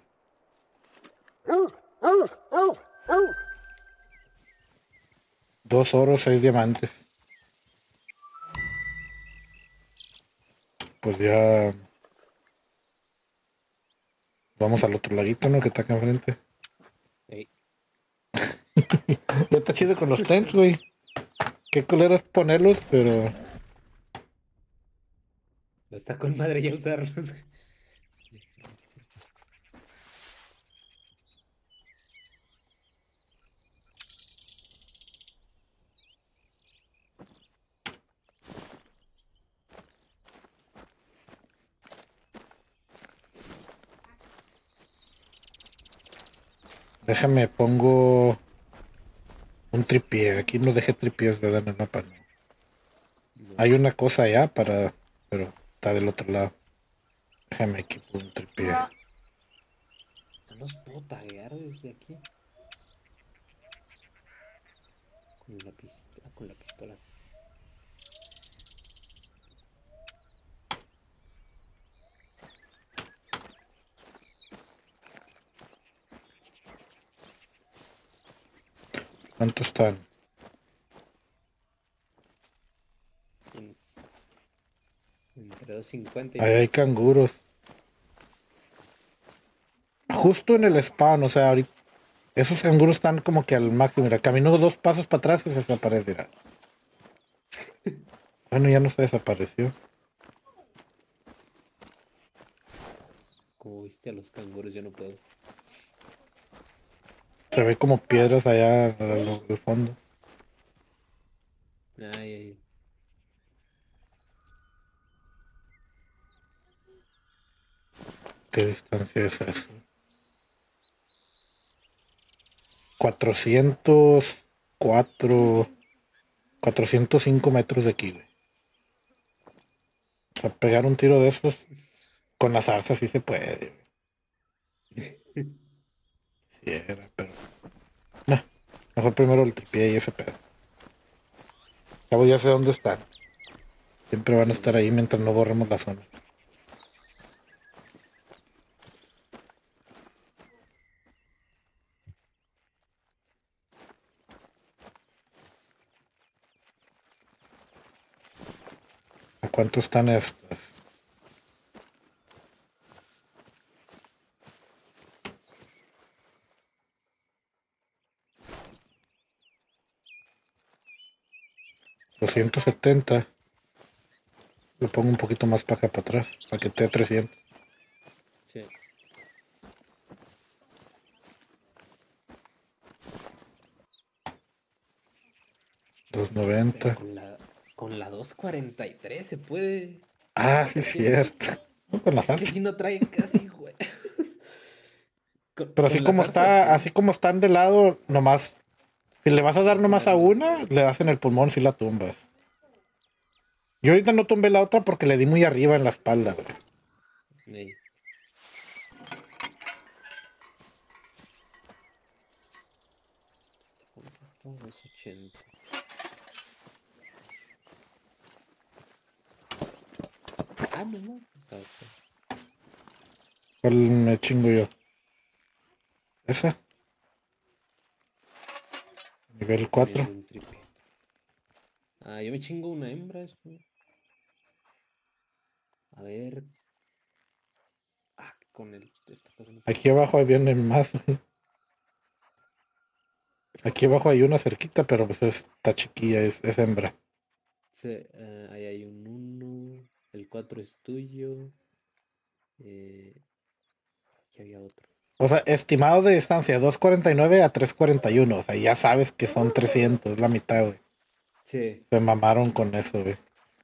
Dos oros, seis diamantes. pues ya vamos al otro laguito, ¿no? Que está acá enfrente. Ey, Ya está chido con los tents, güey. Qué culero es ponerlos, pero lo está con madre ya usarlos. déjame pongo un tripié. Aquí no dejé tripiés, ¿verdad? En el mapa, no. No. Hay una cosa allá para, pero está del otro lado. Déjame aquí pongo un tripié. No los puedo taguear desde aquí. Con la pistola, con la pistola. Sí. ¿Cuántos están? En- Entre doscientos cincuenta y Ahí hay canguros. Justo en el spawn, o sea, ahorita. Esos canguros están como que al máximo. Mira, caminó dos pasos para atrás y se desaparecerá. Bueno, ya no se desapareció. como viste a los canguros, yo no puedo. Se ve como piedras allá al al fondo. Ay, ay, ¿Qué distancia es eso? cuatrocientos cuatro, cuatrocientos cinco metros de aquí, güey. O sea, pegar un tiro de esos con la zarza sí se puede, güey. Sí era, pero... No, mejor primero el tripié y ese pedo. Cabo ya sé dónde están. Siempre van a estar ahí mientras no borremos la zona. ¿A cuánto están estas? doscientos setenta. Le pongo un poquito más paja para atrás, para que esté a trescientos. sí. doscientos Pero noventa. con la, con la doscientos cuarenta y tres se puede. Ah, sí es Sí. cierto. No, con la Es que zarza. si no trae casi, güey. Con, Pero con así la como zarza, está, sí. así como están de lado, nomás. Si le vas a dar nomás a una, le das en el pulmón si la tumbas. Yo ahorita no tumbé la otra porque le di muy arriba en la espalda, güey. Ey. ¿Cuánto está? doscientos ochenta. Ah, no, no. Ah, ok. ¿Cuál me chingo yo? ¿Esa? Nivel cuatro. Viendo un triple. Ah, yo me chingo una hembra. Esto. A ver. Ah, con el. Esta cosa no- Aquí abajo ahí vienen más. Aquí abajo hay una cerquita, pero pues está chiquilla, es, es hembra. Sí, eh, ahí hay un uno. El cuatro es tuyo. Eh, aquí había otro. O sea, estimado de distancia, doscientos cuarenta y nueve a trescientos cuarenta y uno. O sea, ya sabes que son trescientos, es la mitad, güey. Sí. Se mamaron con eso, güey.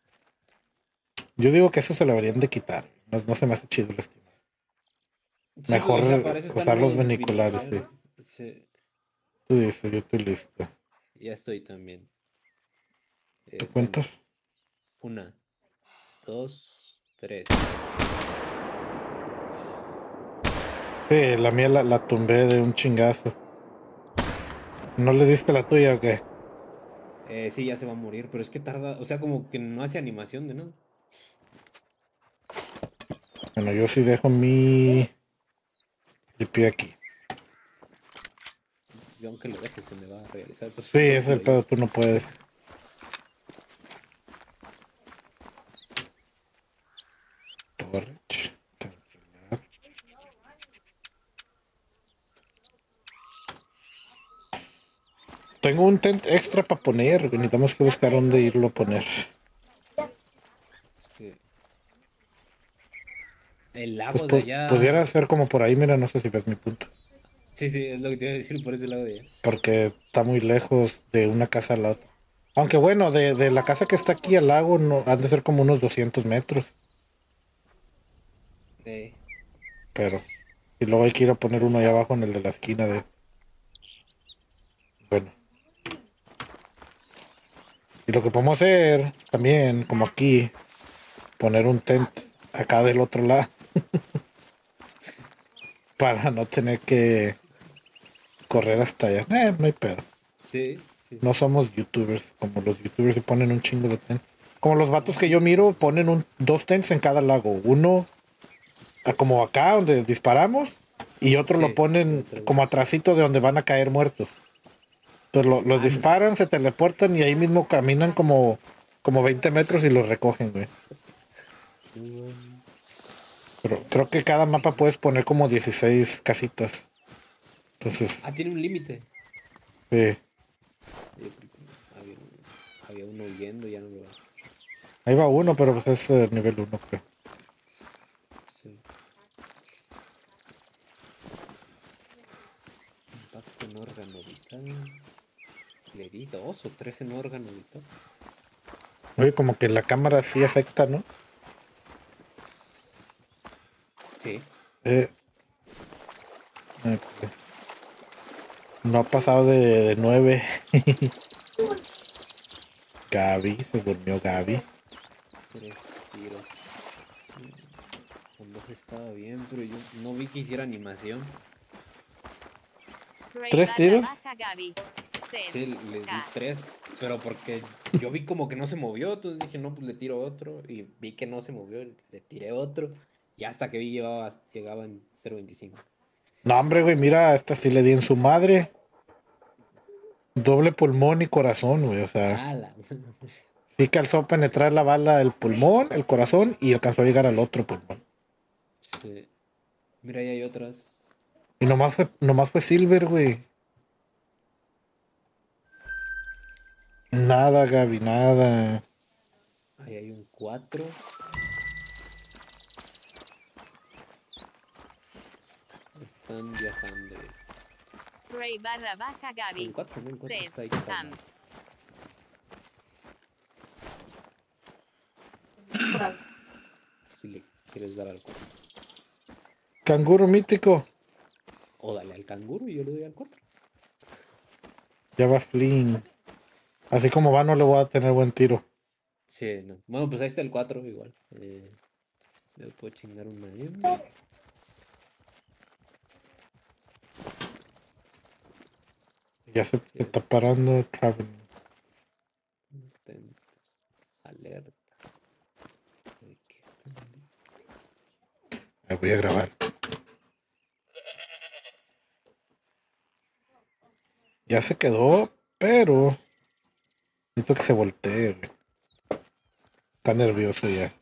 Yo digo que eso se lo deberían de quitar. No, no se me hace chido el estimado. Sí, Mejor pues, o sea, para eso están usar los binoculares, sí. Sí. Tú dices, yo estoy listo. Ya estoy también. Eh, ¿Te bueno, cuentas? una, dos, tres. Sí, la mía la, la tumbé de un chingazo. ¿No le diste la tuya o qué? Eh, sí, ya se va a morir, pero es que tarda, o sea, como que no hace animación de nada. Bueno, yo sí dejo mi tripié aquí. Yo aunque lo deje se me va a realizar. Pues, Sí, por ese eso es el lo pedo, hice. tú no puedes. Storage. Cancelar. Tengo un tent extra para poner, güey. Necesitamos que buscar dónde irlo a poner. Es que el lago Pues, de pu- allá. pudiera ser como por ahí, mira, no sé si ves mi punto. Sí, sí, es lo que te iba a decir por ese lado de allá. Porque está muy lejos de una casa a la otra. Aunque bueno, de, de la casa que está aquí al lago no, han de ser como unos doscientos metros. Eh, Pero. Y luego hay que ir a poner uno allá abajo en el de la esquina de. Bueno. Y lo que podemos hacer también, como aquí, poner un tent acá del otro lado. Para no tener que correr hasta allá. Eh, no hay pedo. sí, sí. No somos youtubers, como los youtubers se ponen un chingo de tent. Como los vatos que yo miro ponen un, dos tents en cada lago. Uno a- como acá donde disparamos y otro lo Sí, ponen otro. como atrasito de donde van a caer muertos. Entonces lo- los disparan, se teleportan y ahí mismo caminan como, como veinte metros y los recogen, güey. Um, Pero creo que cada mapa puedes poner como dieciséis casitas. Entonces, Ah, tiene un límite. sí. Yo creo que había, un- había uno huyendo, ya no lo. Ahí va uno, pero pues es eh, nivel uno, creo. Sí. Impacto en órgano vital. Le di dos o tres en órgano vital. Oye, como que la cámara sí afecta, ¿no? Sí. Eh, eh, no ha pasado de, de nueve. Gaby, se durmió Gaby. Tres tiros. Sí. Con dos estaba bien, pero yo no vi que hiciera animación. Ray ¿Tres barra tiros? baja Gaby. Sed. Sí, le di K. tres, pero porque yo vi como que no se movió, entonces dije, no, pues le tiro otro. Y vi que no se movió, le tiré otro. Y hasta que vi llevaba, llegaba en cero veinticinco. No, hombre, güey, mira, esta sí le di en su madre. Doble pulmón y corazón, güey. O sea, ¡Hala! sí que alcanzó a penetrar la bala el pulmón, el corazón y alcanzó a llegar al otro pulmón. Sí. Mira, ahí hay otras. Y nomás fue, nomás fue Silver, güey. Nada, Gaby, nada. Ahí hay un cuatro. Están viajando. Ray barra baja El Gaby. cuatro, no, el cuatro Sed. está ahí. Ham. Si le quieres dar al cuatro. Canguro mítico. O dale al canguro y yo le doy al cuatro. Ya va Flynn. Así como va, no le voy a tener buen tiro. Sí, no. Bueno, pues ahí está el cuatro igual. Eh, le puedo chingar una M. Ya se se está parando Traveling. Atentos. Alerta. ¿De qué están? Me voy a grabar. Ya se quedó, pero necesito que se voltee, güey. Está nervioso ya.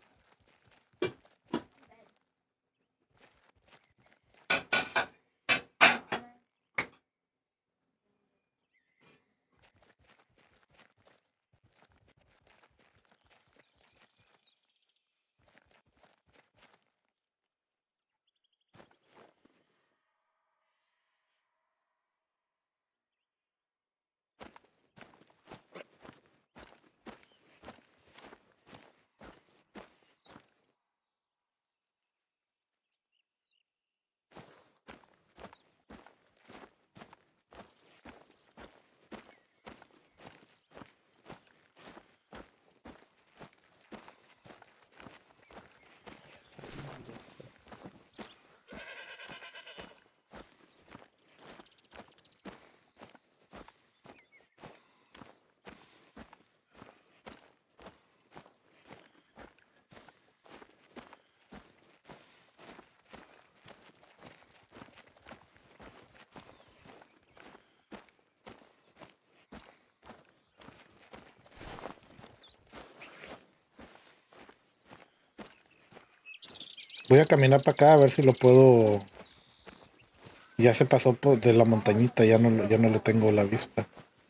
Voy a caminar para acá a ver si lo puedo. Ya se pasó por de la montañita, ya no, lo- ya no le tengo la vista.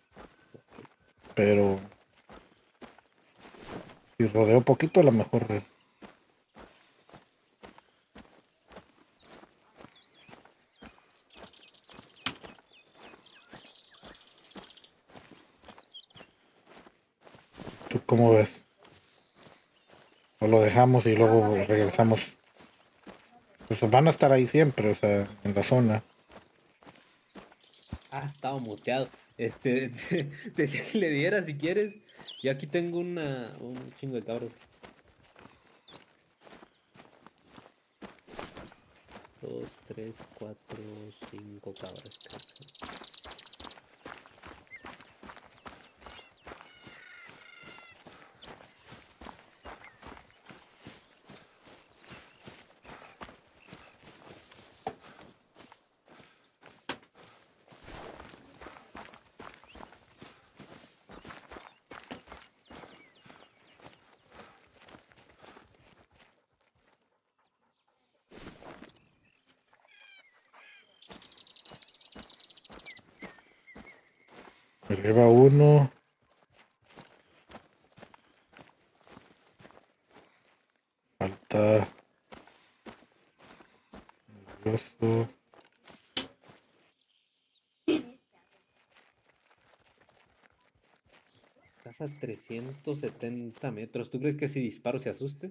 Pero si rodeo poquito, a lo mejor. eh, ¿Tú cómo ves? O lo dejamos y luego regresamos. Pues van a estar ahí siempre, o sea, en la zona. Ah, estaba muteado. Este, te, te decía que le diera si quieres. Yo aquí tengo una, un chingo de cabros. Dos, tres, cuatro, cinco cabras, creo. Me lleva uno. Falta. Nervioso. Estás a trescientos setenta metros. ¿Tú crees que si disparo se asuste?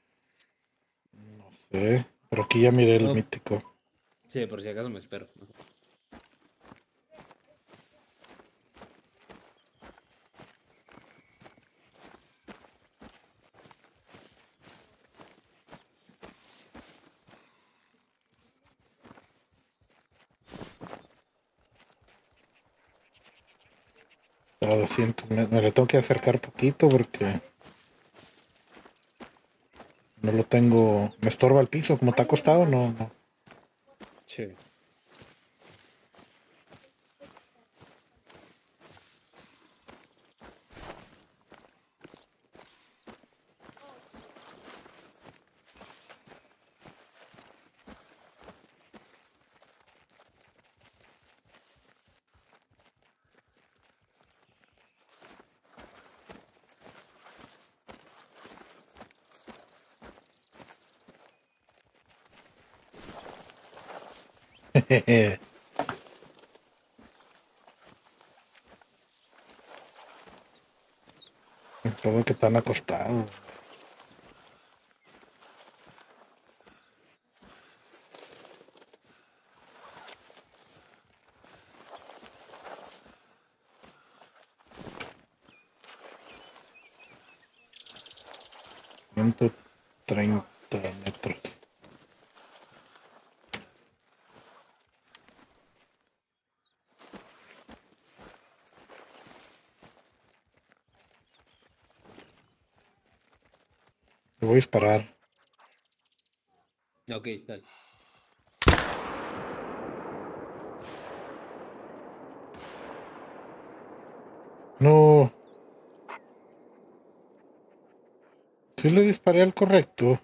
Sí, pero aquí ya miré el No, mítico. sí, por si acaso me espero. A doscientos metros. Me le tengo que acercar poquito porque no lo tengo. Me estorba el piso. Como está acostado, no, no. Sí. Todo que están acostados. ciento treinta metros. Le voy a disparar. Ok, dale. No. Sí le disparé al correcto.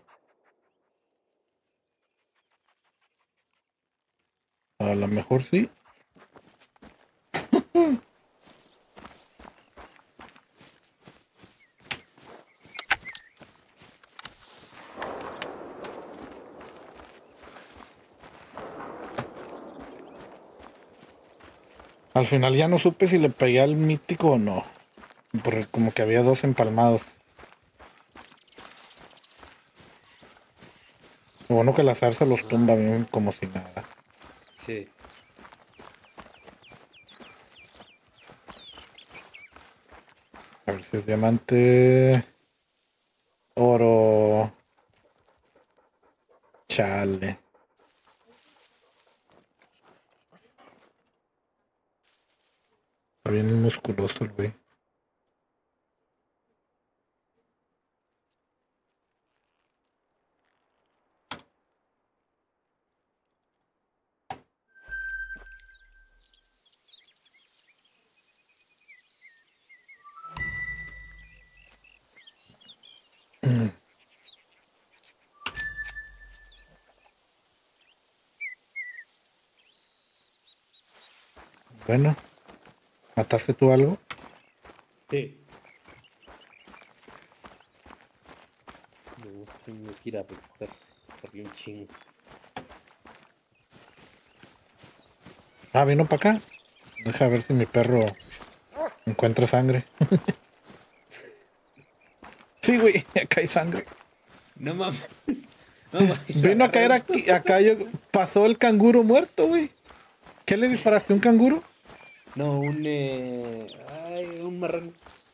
A lo mejor sí. Al final ya no supe si le pegué al mítico o no. Porque como que había dos empalmados. Lo bueno que la zarza los tumba bien como si nada. Sí. A ver si es diamante. Oro. Chale. Está bien musculoso el güey. Bueno, ¿mataste tú algo? Sí. No, tengo que ir a buscar. Corrí un chingo. Ah, vino para acá. Deja ver si mi perro encuentra sangre. Sí, güey, acá hay sangre. No mames. No mames. Vino a caer aquí, acá yo, pasó el canguro muerto, güey. ¿Qué le disparaste? ¿Un canguro? No, un. Eh... Ay, un marrano.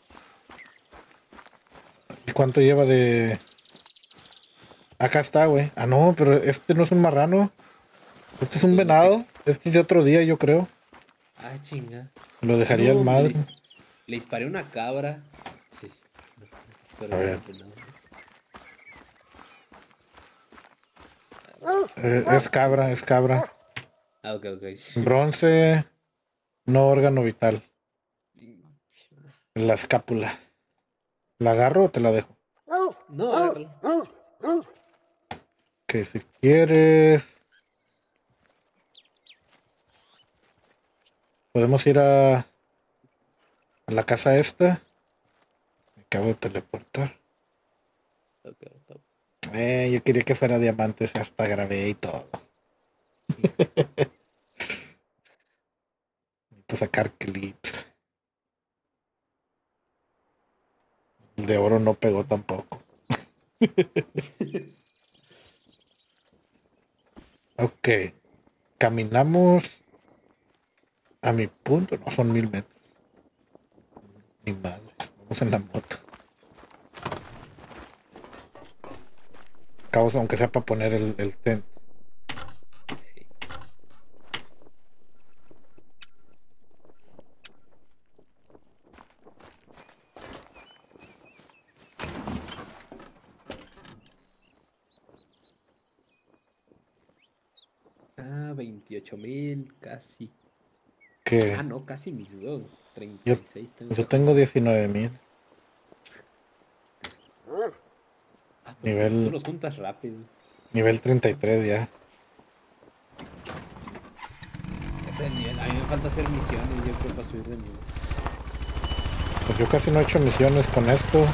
¿Y cuánto lleva de...? Acá está, güey. Ah, no, pero este no es un marrano. Este es un Pues no sé. venado. Este es de otro día, yo creo. Ah, chinga. Lo dejaría No, el hombre, madre. le, le disparé una cabra. Sí. Pero A no, ver. pues no. Eh, es cabra, es cabra. Ah, ok, ok. Bronce, no órgano vital. La escápula. ¿La agarro o te la dejo? No, agárralo. Que si quieres... Podemos ir a... a la casa esta. Me acabo de teleportar. Ok, ok. Eh, yo quería que fuera diamantes, hasta grabé y todo. Necesito sacar clips. El de oro no pegó tampoco. Ok. Caminamos a mi punto. No, son mil metros. Mi madre. Vamos en la moto. Cabos, aunque sea para poner el, el tent. Ah, veintiocho mil, casi. Que Ah, no, casi mis huevos. treinta yo, y seis tengo yo que tengo juntar. diecinueve mil. Ah, pues tú, tú Nivel, los juntas rápido. nivel treinta y tres ya. Ese es el nivel. A mí me falta hacer misiones, yo creo, para subir de nivel. Pues yo casi no he hecho misiones con esto.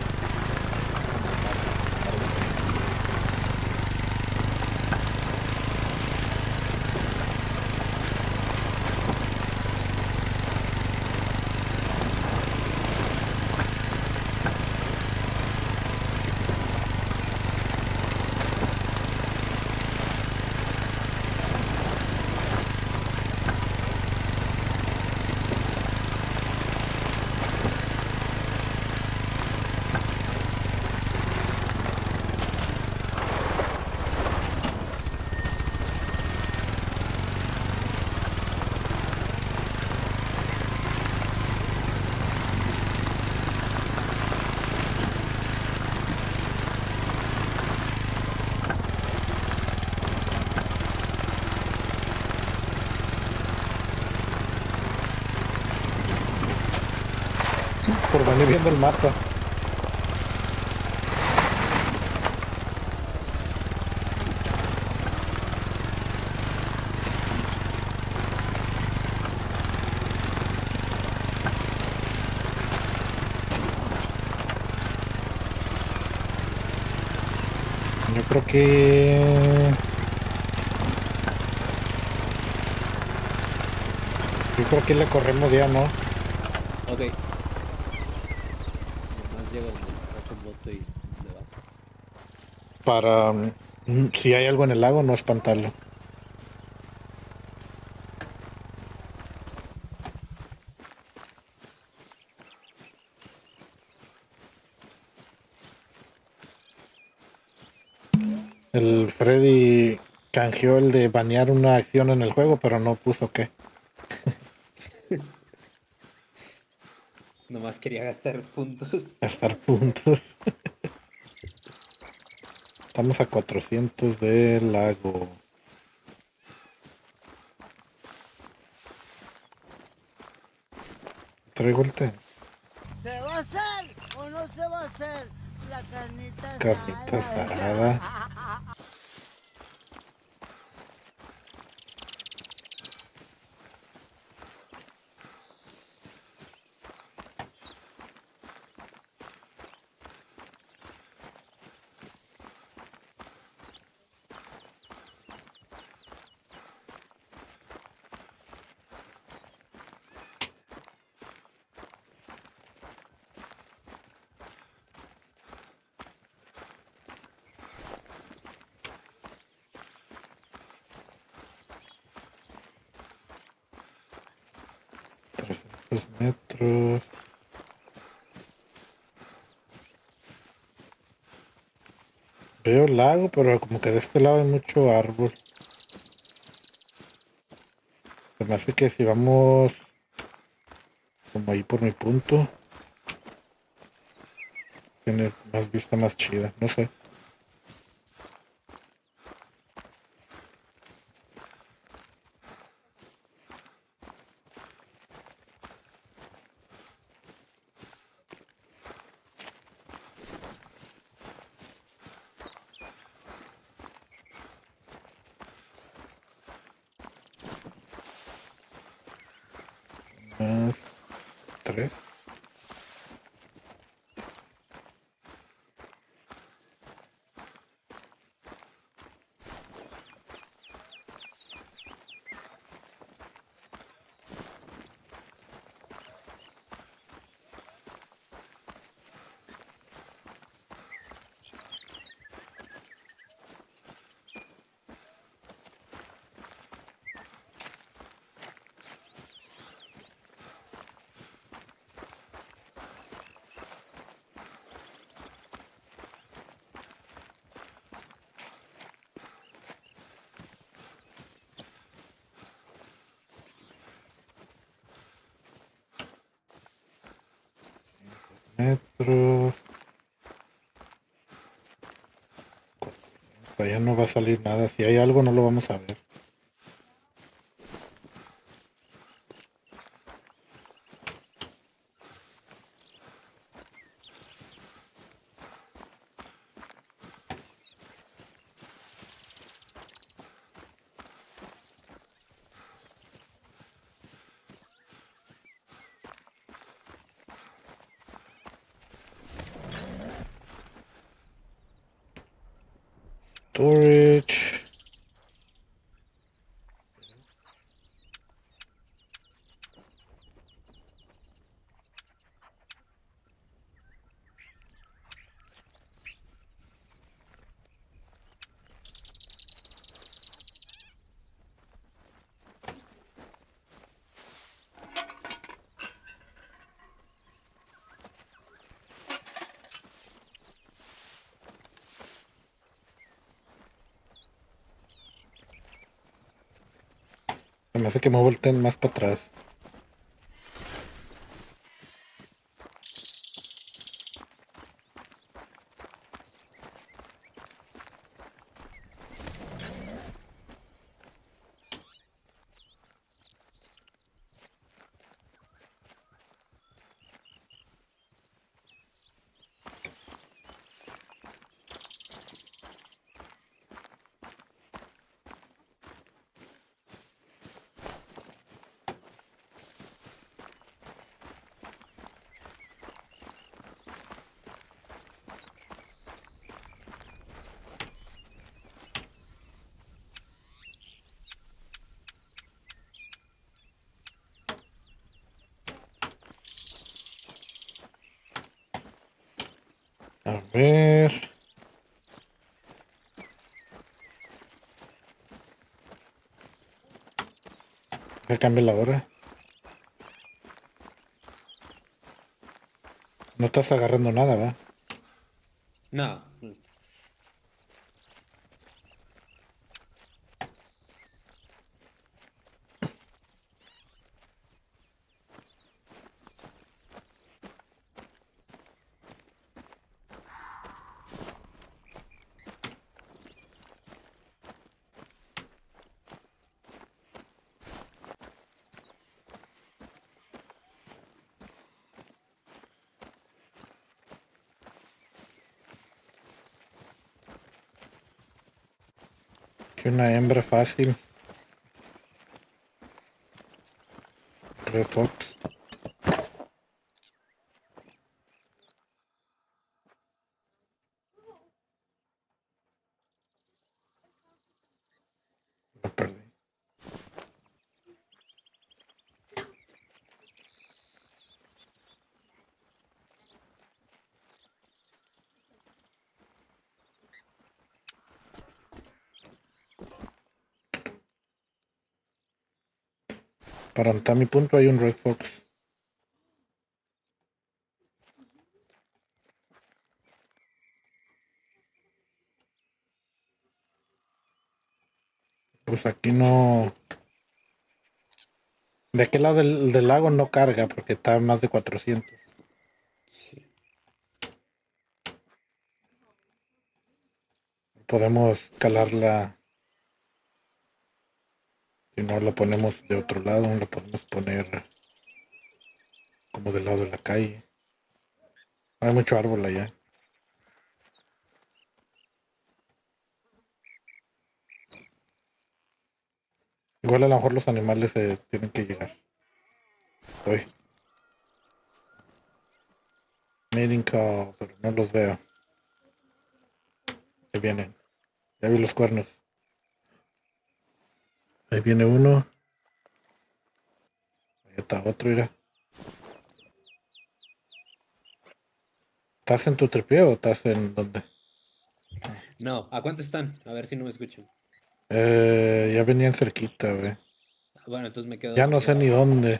Por venir viendo el mapa. Yo creo que... Yo creo que le corremos ya, ¿no? Ok. Nomás llega donde está tu moto y le va. Para... mm, si hay algo en el lago, no espantarlo. El Freddy canjeó el de banear una acción en el juego, pero no puso qué. Nomás quería gastar puntos. Gastar puntos. Estamos a cuatrocientos del lago. Traigo el té. ¿Se va a hacer o no se va a hacer la carnita Carnita asada? asada. metros. Veo lago, pero como que de este lado hay mucho árbol. Se me hace que si vamos como ahí por mi punto, tiene más vista más chida, no sé. Más tres. Metros. Allá no va a salir nada. Si hay algo, no lo vamos a ver. Storage. Se me hace que me volteen más para atrás. A ver. Que cambie la hora. No estás agarrando nada, ¿va? No. Que una hembra fácil. Red Fox. Lo perdí. Para anotar mi punto hay un Red Fox. pues aquí no... De aquel lado del, del lago no carga porque está a más de cuatrocientos. Sí. Podemos calarla. Si no la ponemos de otro lado, la podemos poner como del lado de la calle. Hay mucho árbol allá. Igual a lo mejor los animales se tienen que llegar. Uy. Meeting call, pero no los veo. Ahí vienen. Ya vi los cuernos. Ahí viene uno. Ahí está otro, mira. ¿Estás en tu tripeo o estás en dónde? No, ¿a cuánto están? A ver si no me escuchan. Eh, ya venían cerquita, güey. Ah, bueno, entonces me quedo Ya con no sé dos. ni dónde.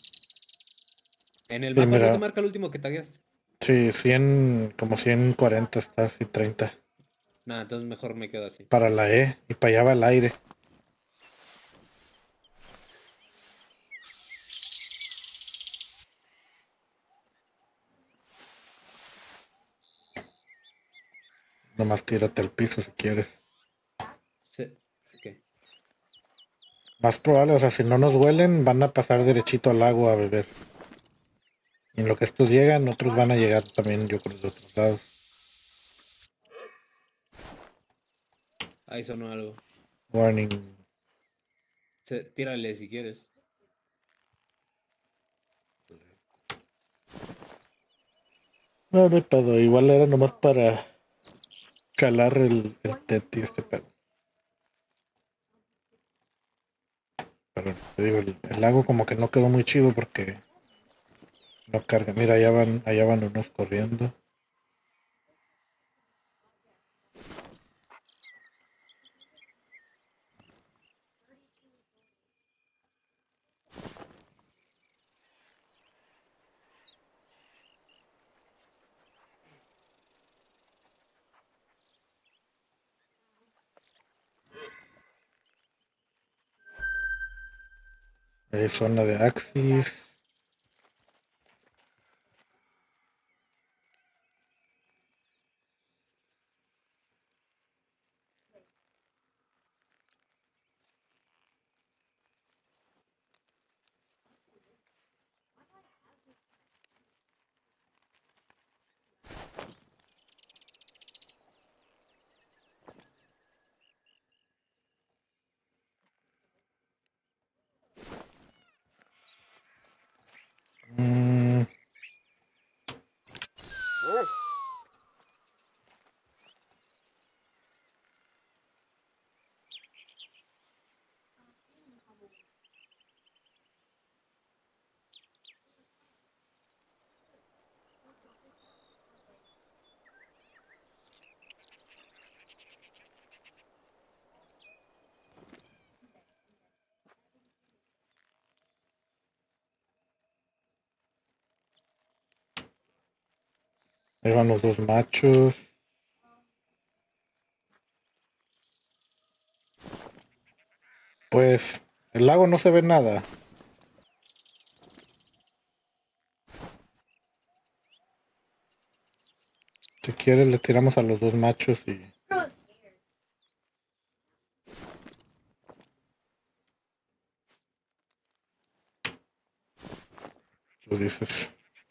En el Sí, mapa no mira. te marca el último que tagueaste. Sí, cien, como ciento cuarenta estás y treinta. Nada, entonces mejor me quedo así. Para la E y para allá va el aire. Nomás tírate al piso si quieres. Sí. Ok. Más probable, o sea, si no nos huelen, van a pasar derechito al lago a beber. Y en lo que estos llegan, otros van a llegar también, yo creo, de otros lados. Ahí sonó algo. Warning. Sí, tírale si quieres. No, no hay pedo. Igual era nomás para calar el, el teti este pedo. Pero te digo, el, el lago como que no quedó muy chido porque no carga. Mira, allá van, allá van unos corriendo. Hay zona de Axis. Mm, ahí van los dos machos. Pues el lago no se ve nada. Si quieres le tiramos a los dos machos y... Tú dices.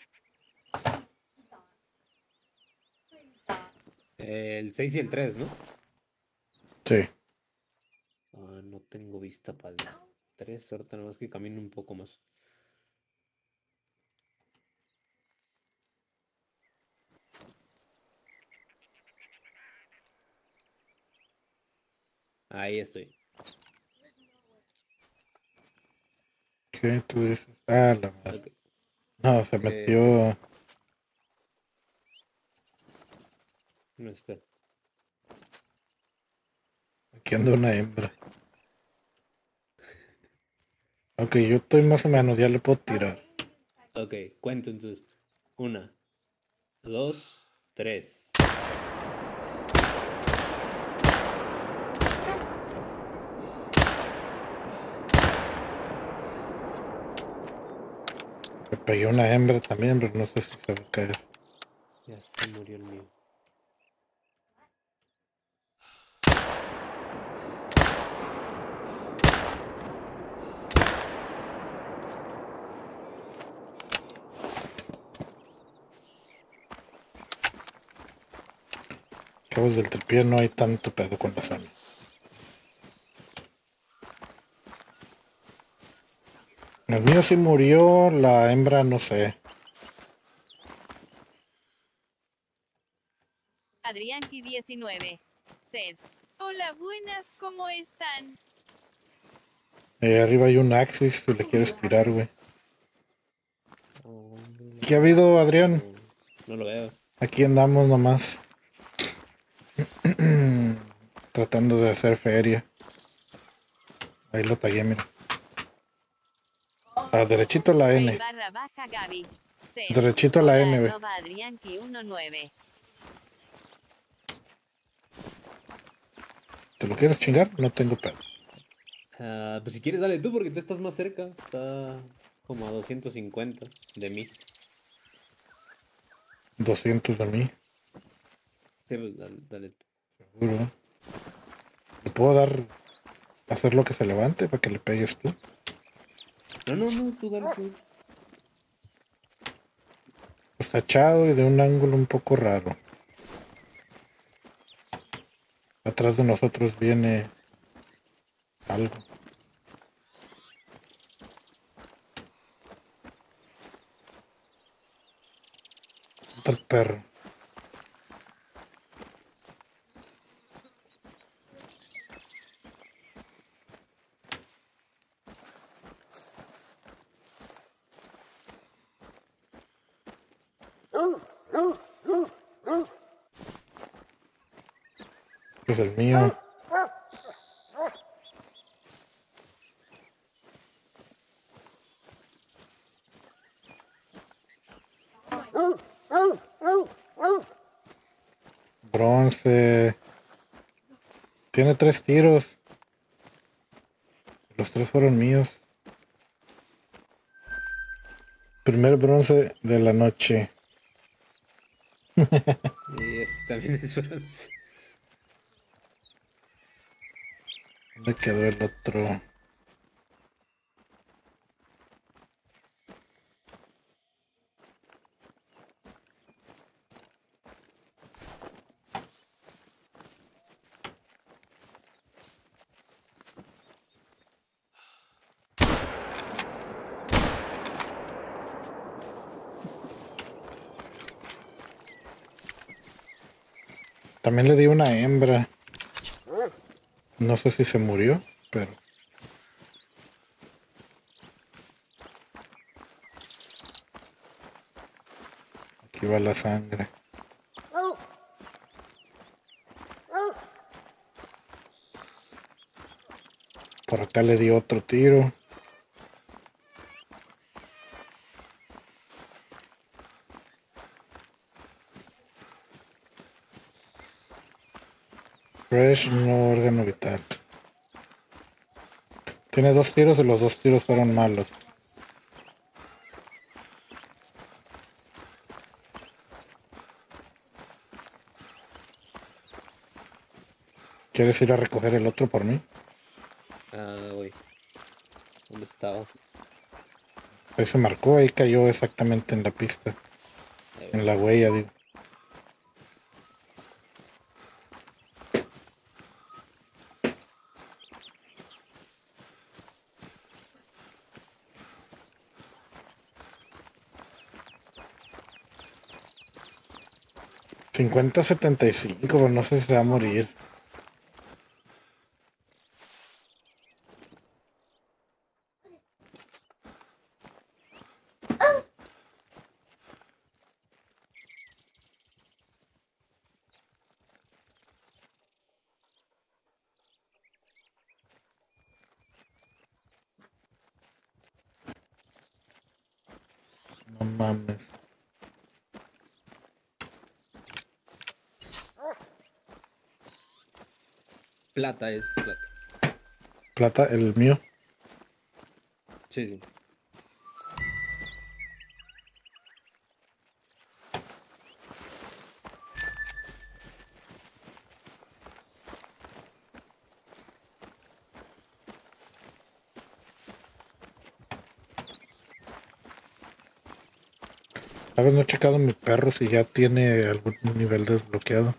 El seis y el tres, ¿no? Sí. Ah, no tengo vista para el tres. Ahorita nada más que camino un poco más. Ahí estoy. ¿Qué tú dices? Ah, la madre. Ok. No, se Eh, metió... No, espera. Aquí anda una hembra. Ok, yo estoy más o menos, ya le puedo tirar. Ok, cuento entonces. Una, dos, tres. Pegué una hembra también, pero no sé si se va a caer. Ya se murió el mío. Cabos del tripié no hay tanto pedo con la zona. El mío sí murió, la hembra no sé. Adrianki diecinueve. Sed. Hola, buenas, ¿cómo están? Eh, arriba hay un Axis si le quieres tirar, güey. Oh, ¿Qué ha habido, Adrián? no lo veo. Aquí andamos nomás. Tratando de hacer feria. Ahí lo tagué, mira. A derechito a la Rey N. barra baja Gaby. Sed. Derechito a la Hola, N, güey. arroba Adrianki diecinueve. ¿Te lo quieres chingar? No tengo pedo. Ah, pues si quieres, dale tú, porque tú estás más cerca. Está como a doscientos cincuenta de mí. doscientos de mí, Sí, pues dale, dale tú. seguro. ¿Le puedo dar... hacer lo que se levante para que le pegues tú? No, no, no, tú dale tú. Está echado y de un ángulo un poco raro. Atrás de nosotros viene algo. Está el perro. Este es el mío. Bronce. Tiene tres tiros. Los tres fueron míos. Primer bronce de la noche. Y este también es bronce. ¿Dónde quedó el otro? También le di una hembra. No sé si se murió, pero... aquí va la sangre. Por acá le di otro tiro. Fresh, no órgano vital. Tiene dos tiros y los dos tiros fueron malos. ¿Quieres ir a recoger el otro por mí? Ah, güey. ¿Dónde estaba? Ahí se marcó, ahí cayó exactamente en la pista. En la huella, digo. cincuenta setenta y cinco, pero no sé si se va a morir. No mames. Plata es plata. Plata, el mío. Sí, sí. ¿Sabes? No he checado mi perro si ya tiene algún nivel desbloqueado.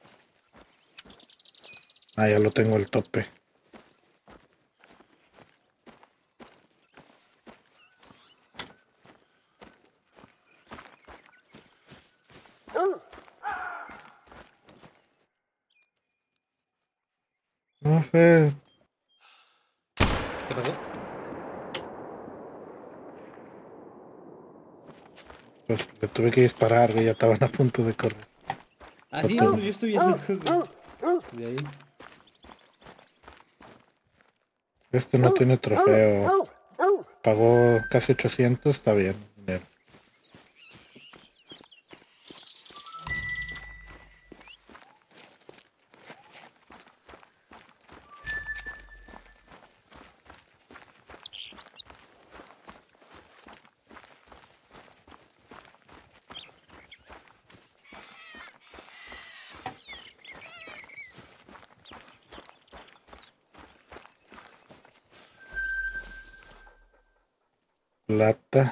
Ah, ya lo tengo el tope. No sé. ¿Qué pasó? Pues le tuve que disparar, güey. Ya estaban a punto de correr. Ah, sí, Otro. no, pues yo estoy bien lejos de, de ahí. Este no tiene trofeo. Pagó casi ochocientos, está bien. Bien. Plata.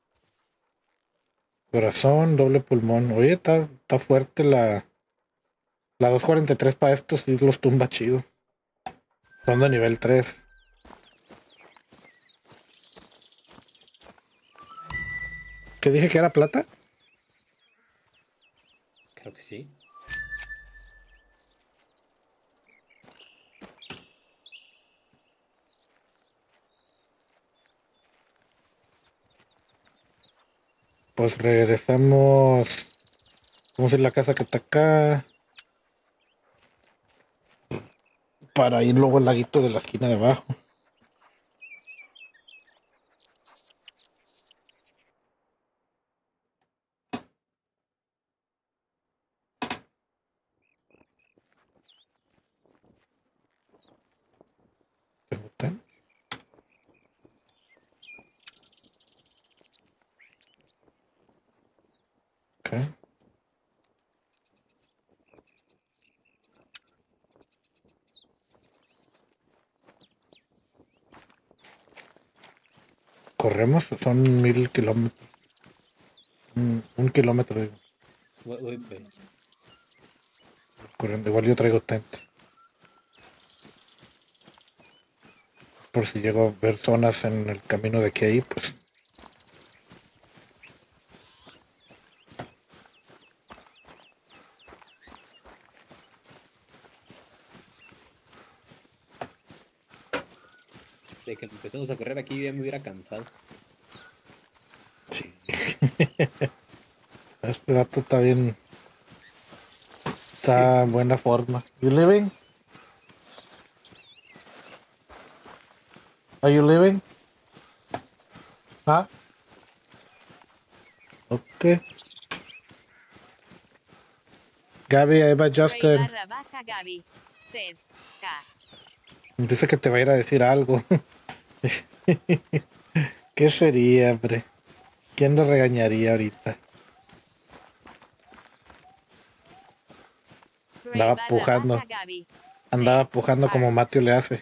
Corazón, doble pulmón. Oye, está, está fuerte la, la doscientos cuarenta y tres para estos, sí los tumba chido. Son de nivel tres. ¿Qué dije que era plata? Creo que sí. Pues regresamos. Vamos a ir a la casa que está acá. Para ir luego al laguito de la esquina de abajo. ¿Tengo tan? Ok. Corremos, son mil kilómetros. Un, un kilómetro, digo. Voy, voy, pues. Corriendo. Igual yo traigo tent. Por si llego a ver zonas en el camino de aquí a ahí, pues. De que empezamos a correr aquí ya me hubiera cansado. Sí. Este gato está bien. Está en buena forma. You living? Are you living? Ah. Ok. Gaby, ahí va Rey Justin. barra baja Gaby. Sed. K. Dice que te va a ir a decir algo. ¿Qué sería, hombre? ¿Quién lo regañaría ahorita? Rey Andaba barra pujando. baja Gaby. Andaba Sed. pujando como Park. Mateo le hace.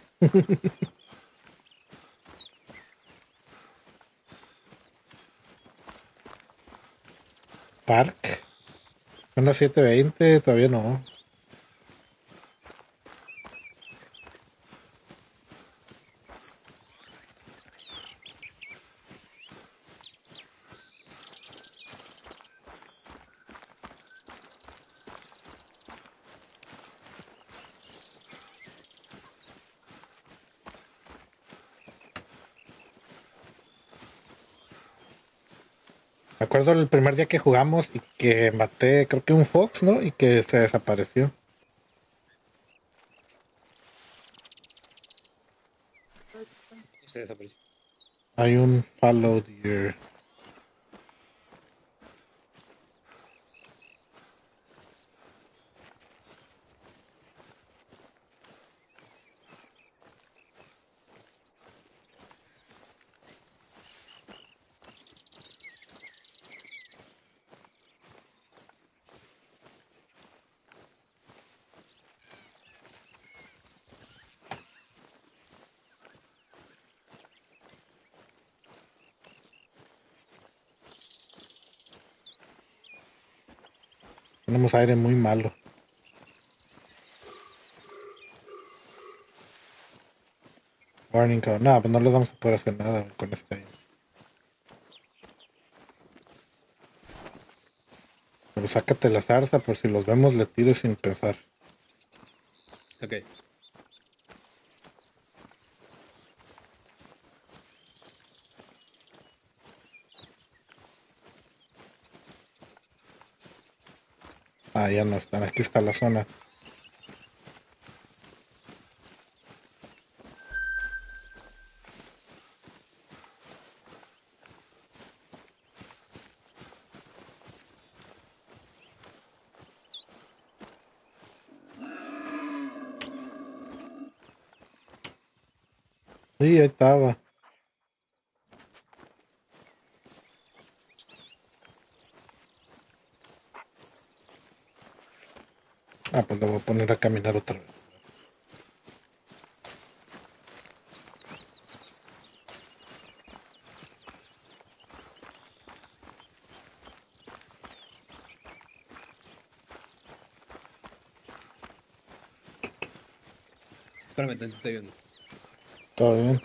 Park. Son las siete veinte, todavía no. Me acuerdo el primer día que jugamos y que maté, creo que un fox, ¿no? Y que se desapareció. Se desapareció. Hay un fallow deer. Tenemos aire muy malo. Warning code. No, pues no les vamos a poder hacer nada con este aire. Pero sácate la zarza por si los vemos le tiro sin pensar. Ok. Ah, ya no están. Aquí está la zona. Sí, ahí estaba. Ah, pues lo voy a poner a caminar otra vez. Espérame, te estoy viendo. Todo bien.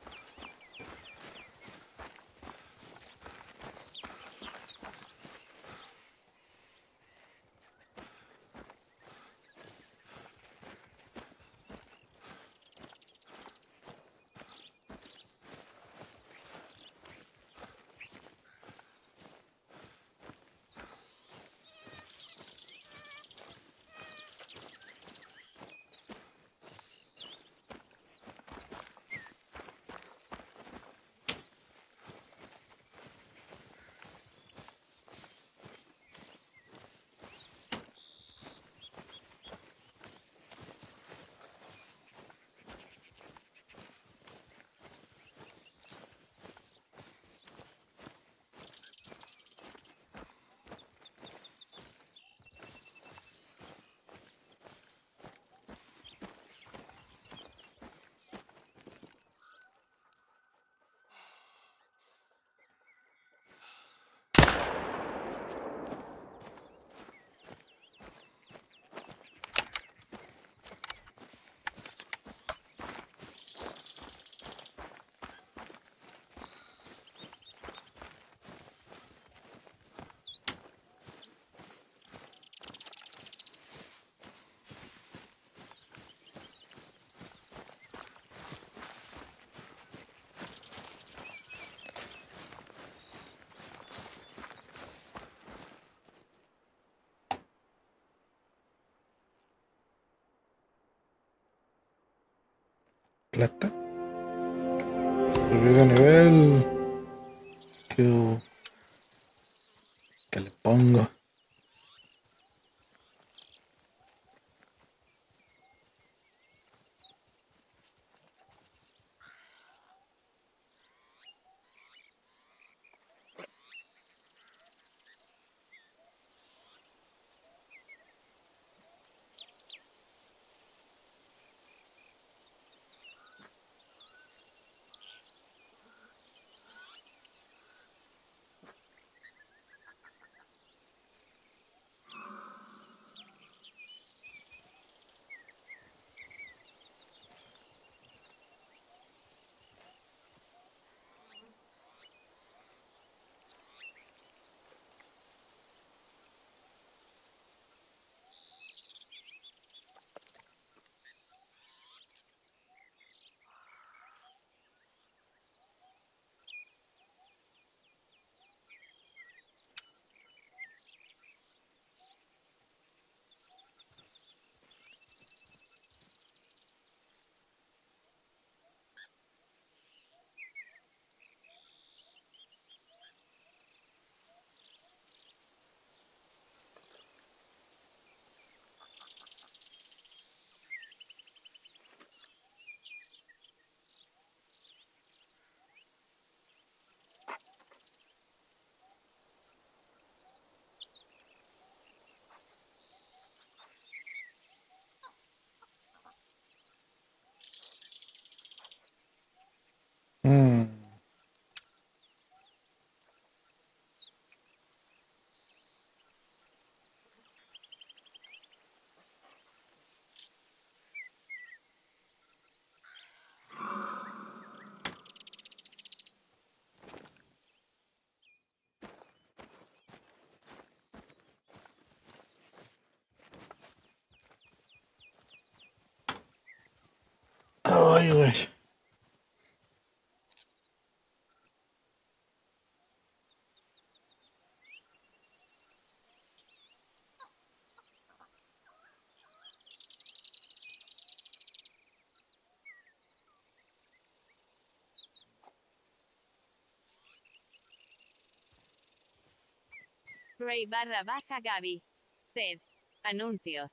Plata. Subir de nivel. ¿Qué, ¿Qué le pongo? Ay, güey. Ray barra baja Gaby. Sed. Anuncios.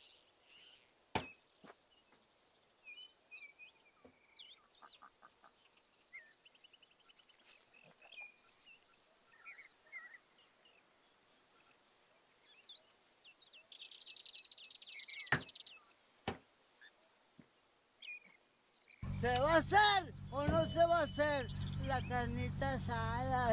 ¿Se va a hacer o no se va a hacer la carnita asada?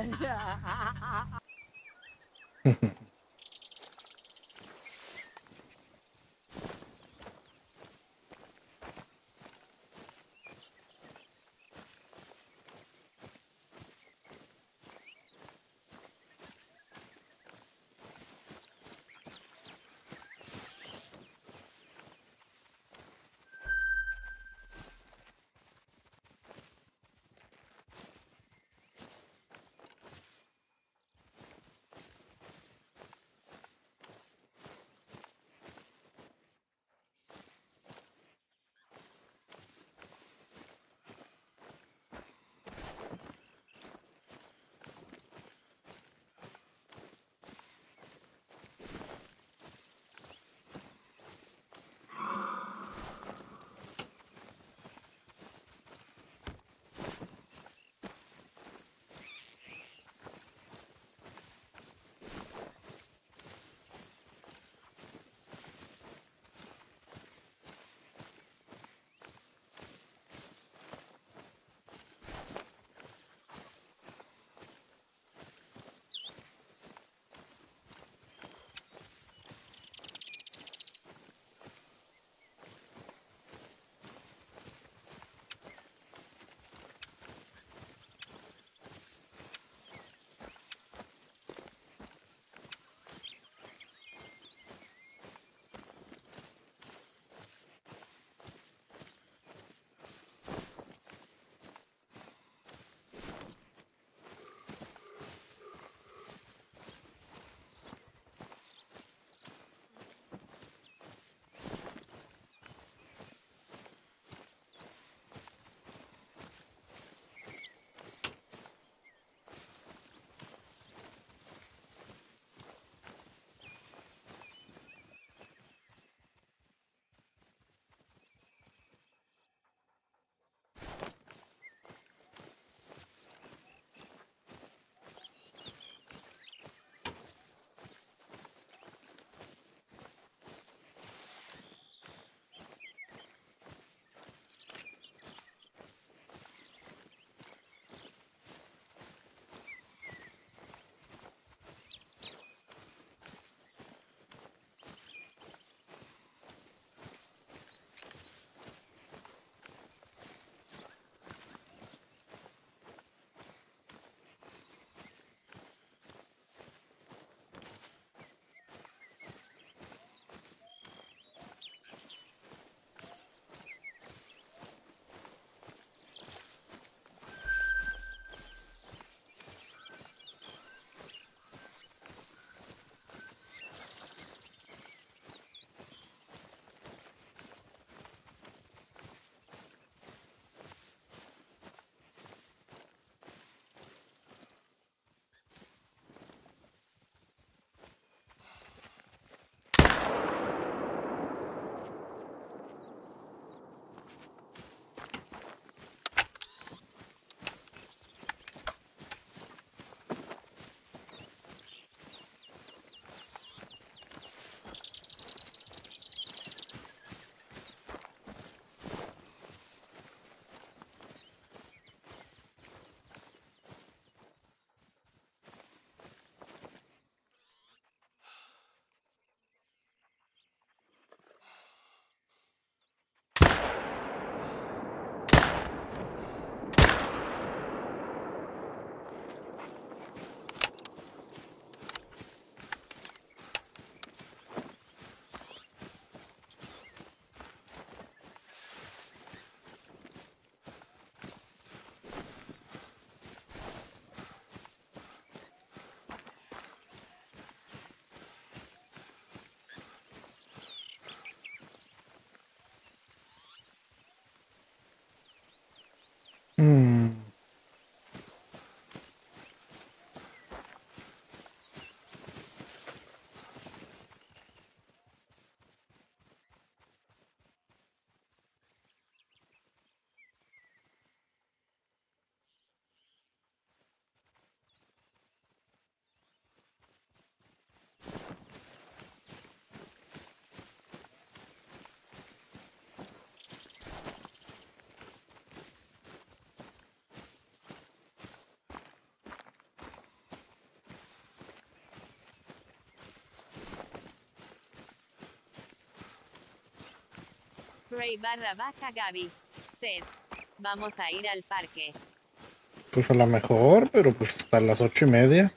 Ray barra baja Gaby. Sed. Vamos a ir al parque. Pues a lo mejor, pero pues hasta las ocho y media.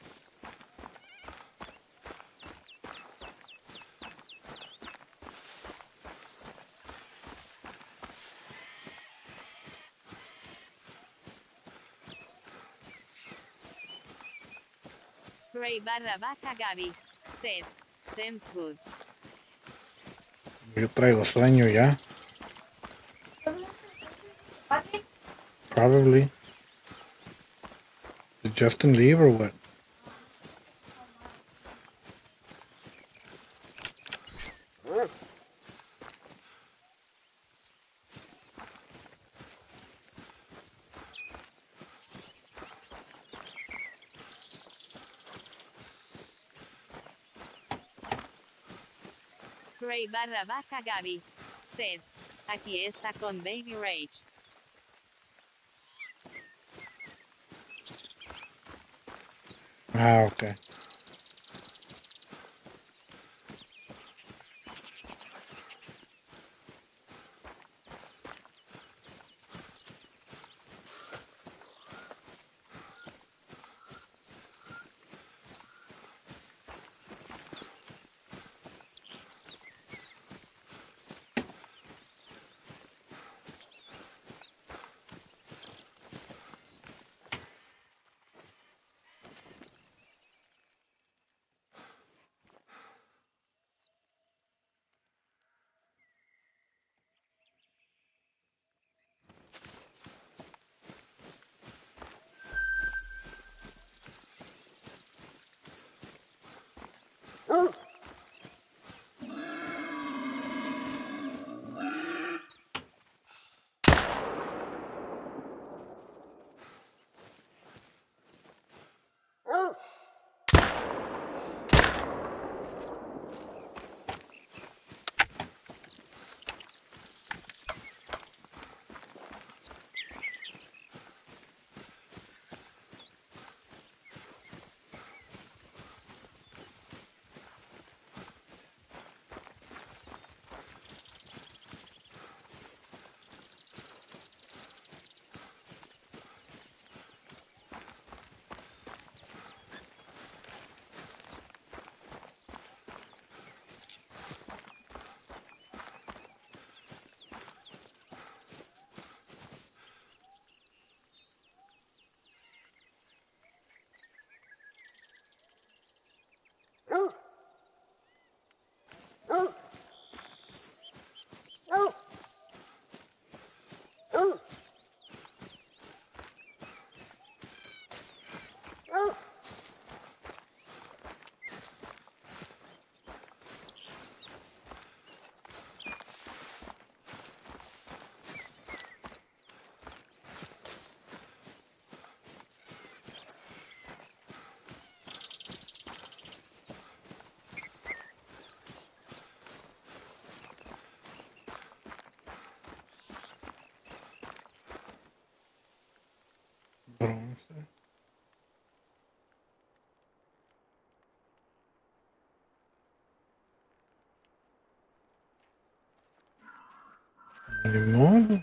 Ray barra baja Gaby. Sed. Seems good. Yo traigo sueño ya. Probably. Is Justin leave or what? Ray barra baja Gaby. Sed. Aquí está con Baby Rage. Ah, okay. Bronce. Ni modo.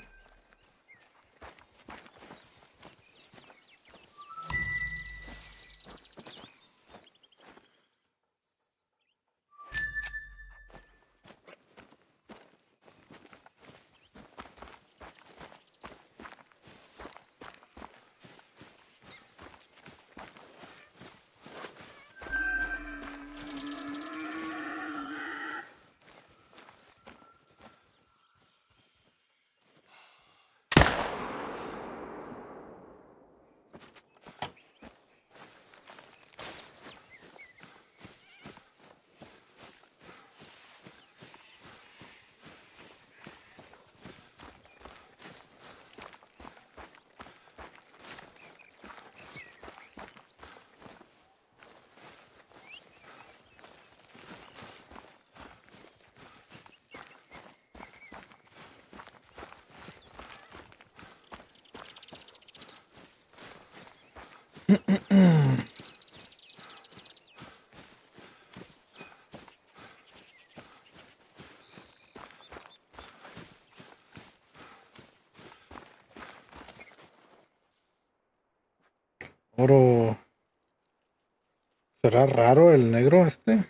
Oro. ¿Será raro el negro este?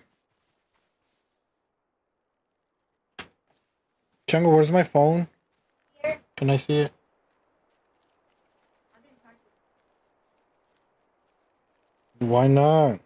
Chango, where's my phone? Can I see it? Why not?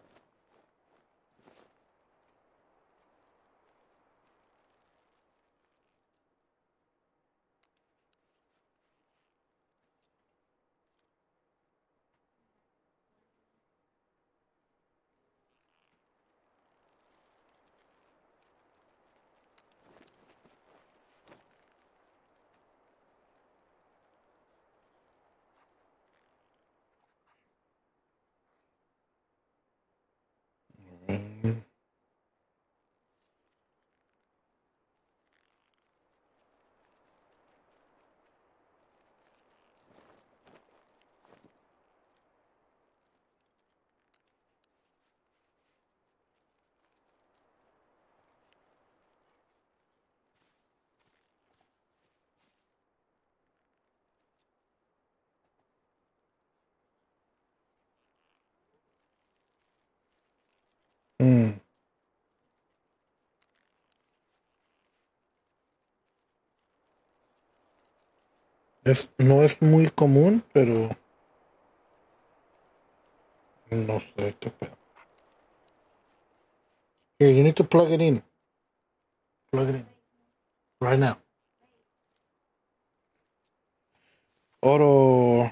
Mm. Es, no es muy común, pero no sé qué pedo. Here, you need to plug it in. Plug it in. Right now. Oro.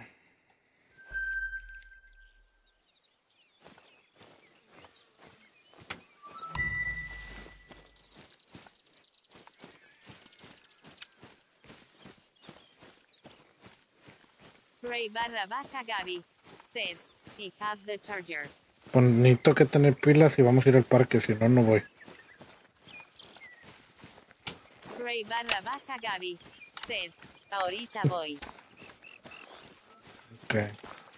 Ray barra baja Gaby. Says, I have the charger. Pues necesito que tener pilas y vamos a ir al parque, si no, no voy. Ray barra baja Gaby. Says, ahorita voy. Okay.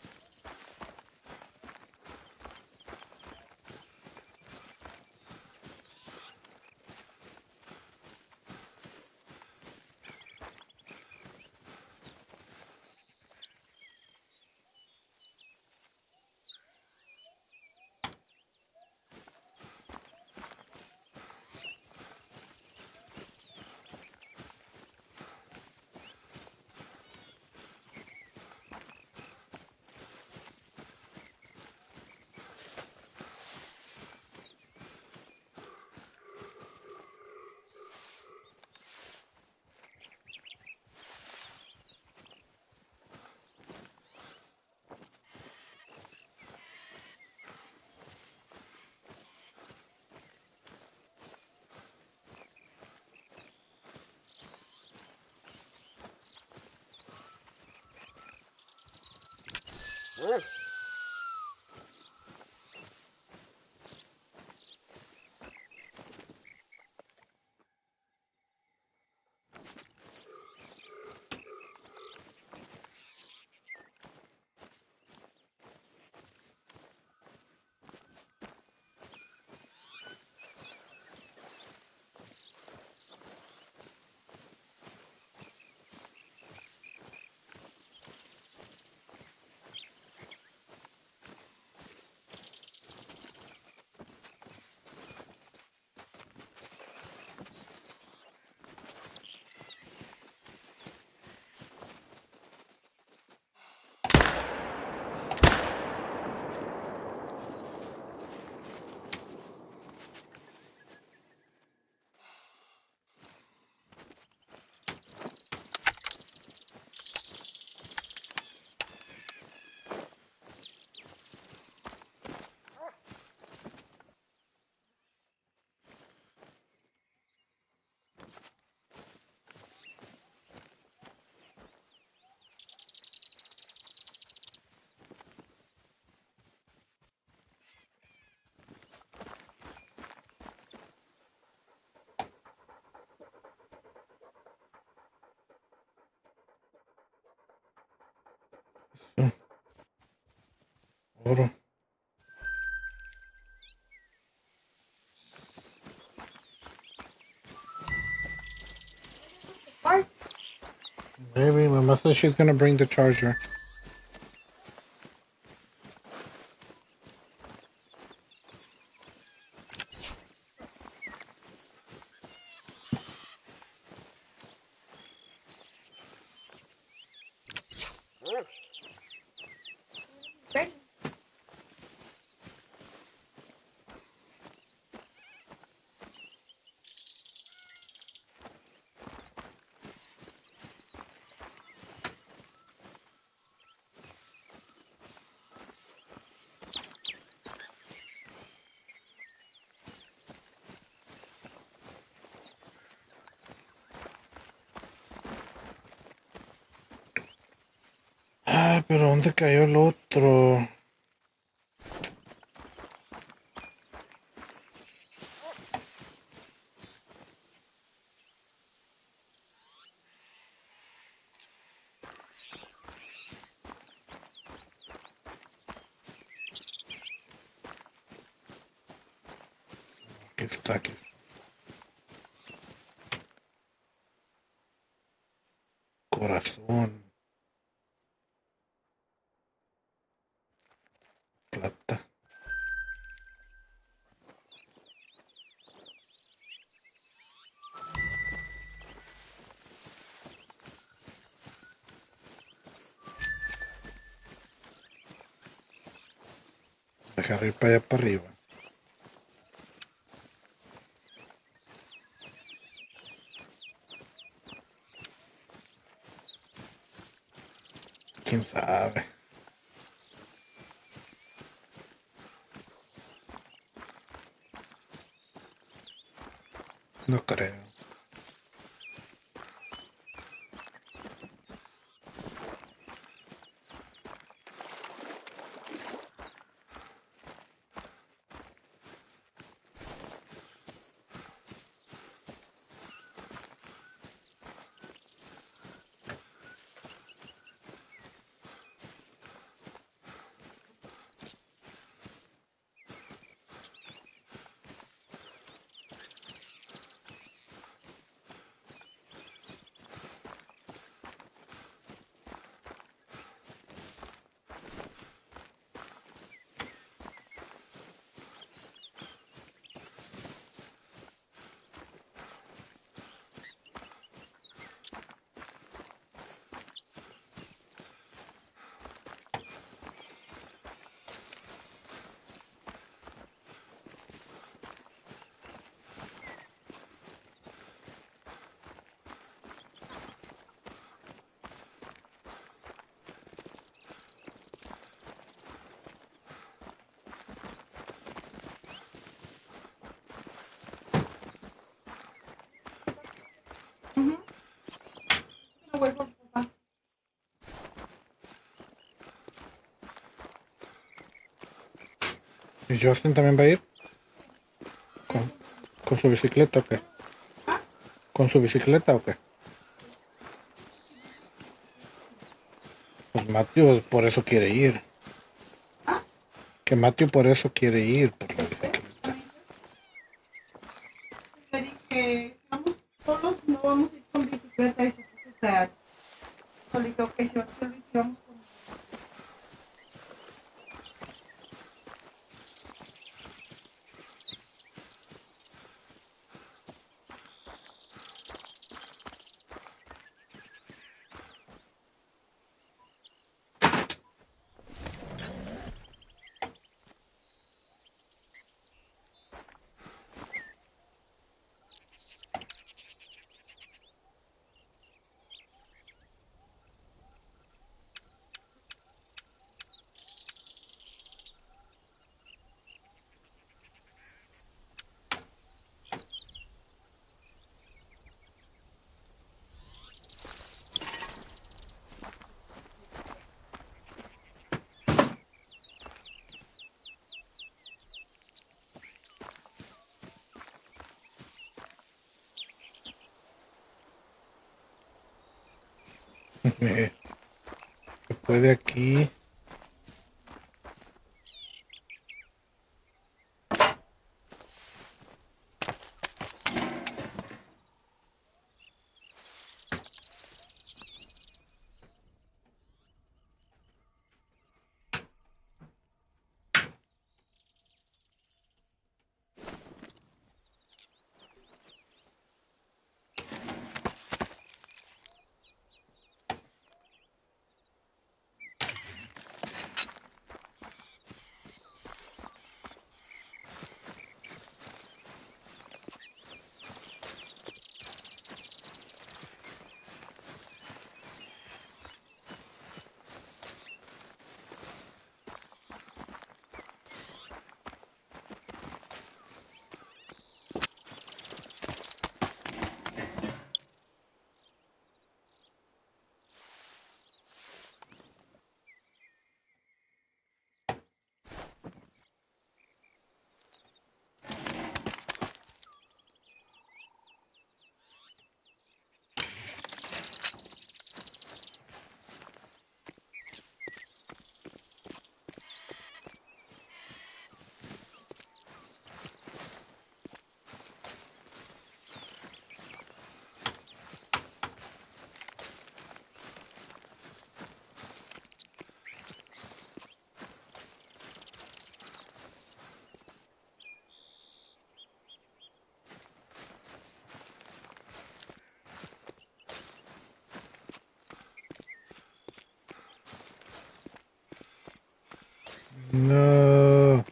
Oro. Maybe Mama says she's gonna bring the charger. Ah, pero ¿dónde cayó el otro? Aquí está, aquí. Corazón. Plata. Dejar ir para allá para arriba. ¿Quién sabe? No creo. ¿Y Justin también va a ir? ¿Con, con su bicicleta o qué? ¿Con su bicicleta o qué? Pues Matthew por eso quiere ir. Que Matthew por eso quiere ir, por la bicicleta. Le dije, si vamos solos, no vamos a ir con bicicleta. Y se puso sad. Le dije, ok, si vamos con bici, vamos con Eh, se puede aquí. No.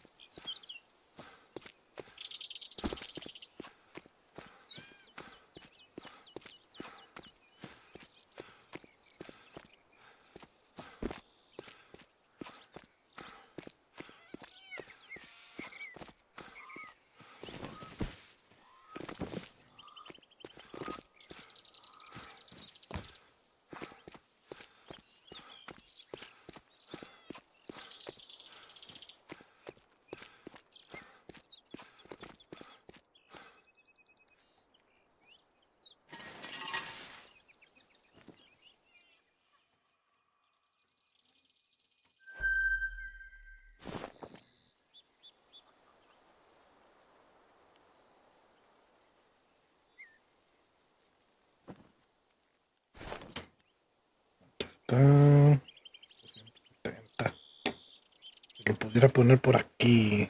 Está setenta. Lo pudiera poner por aquí.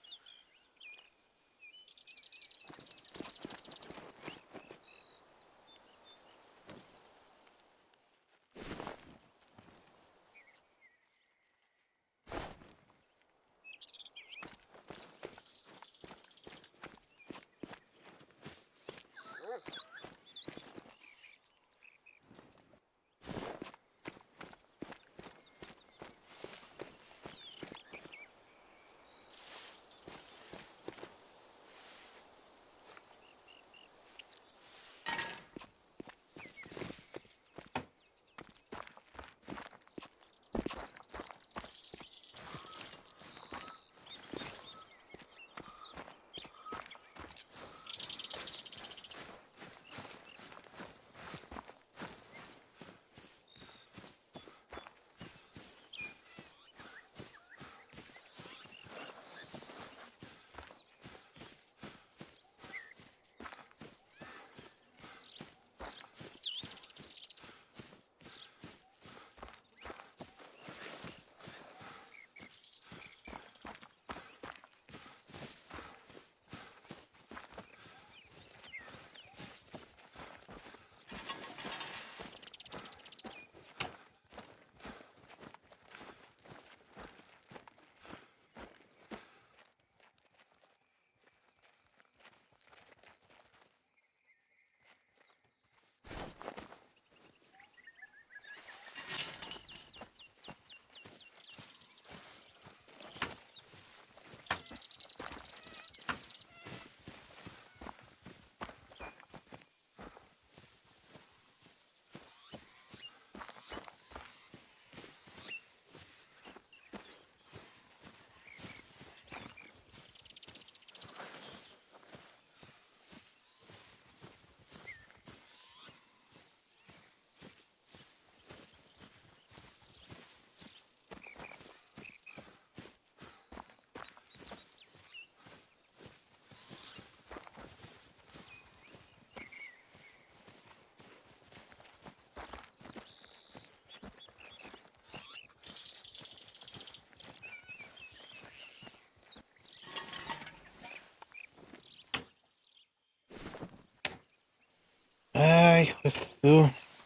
Ay, pues tú.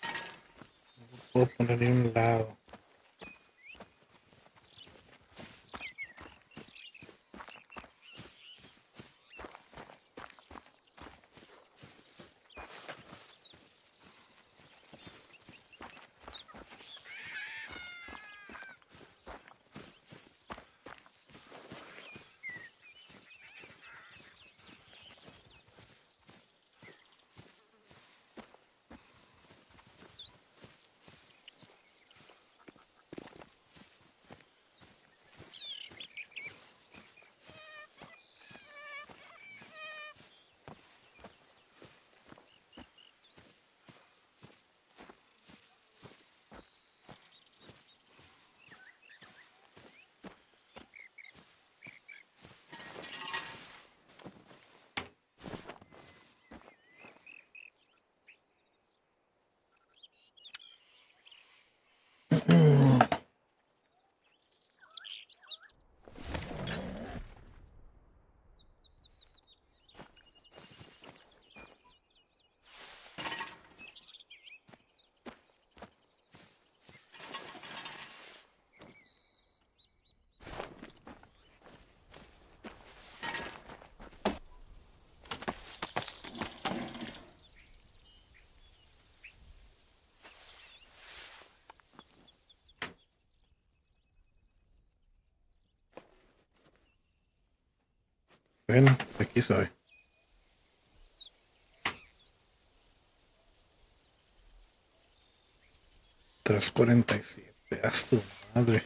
Puedo poner de un lado. Bueno, aquí soy. tres cuarenta y siete. A su madre.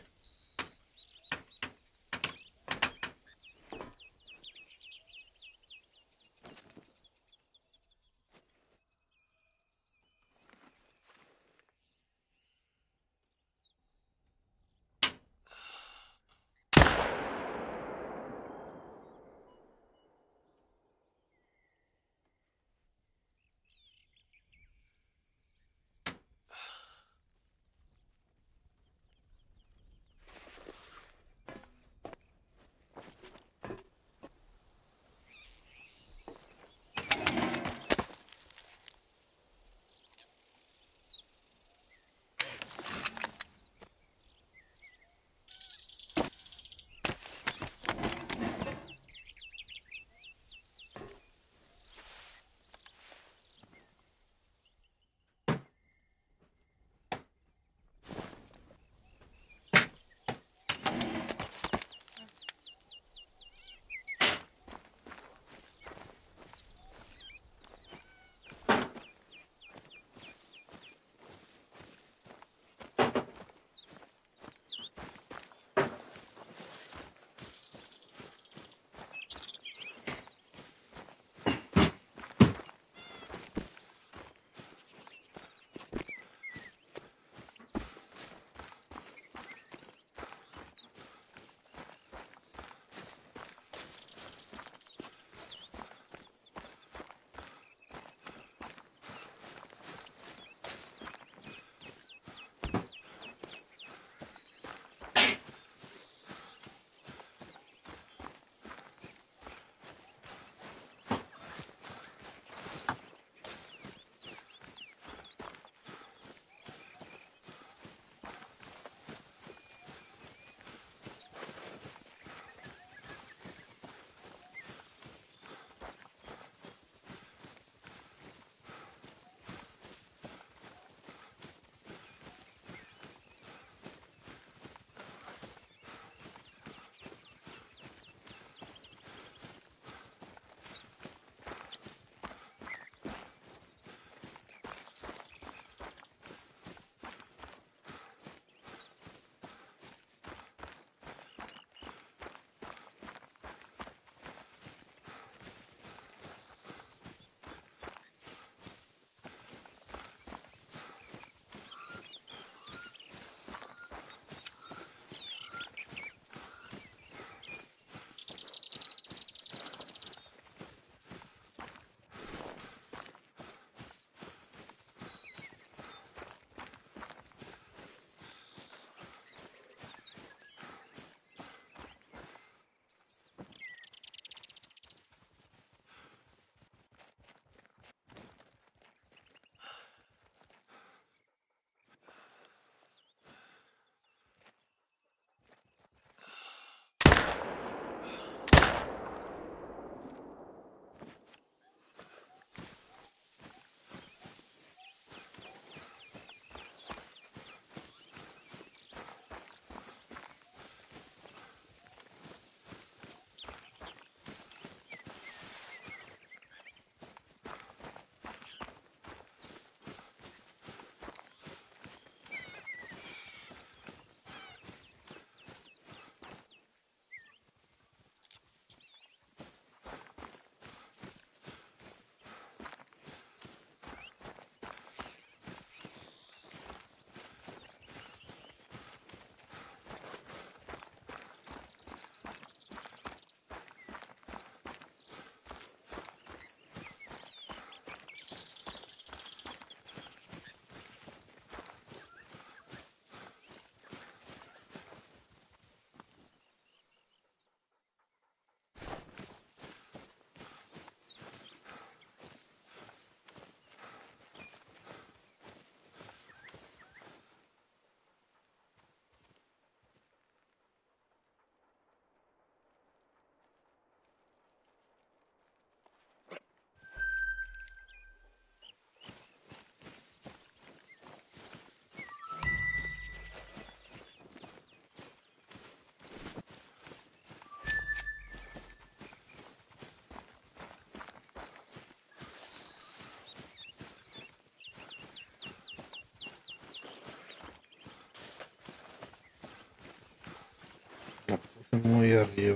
Muy arriba.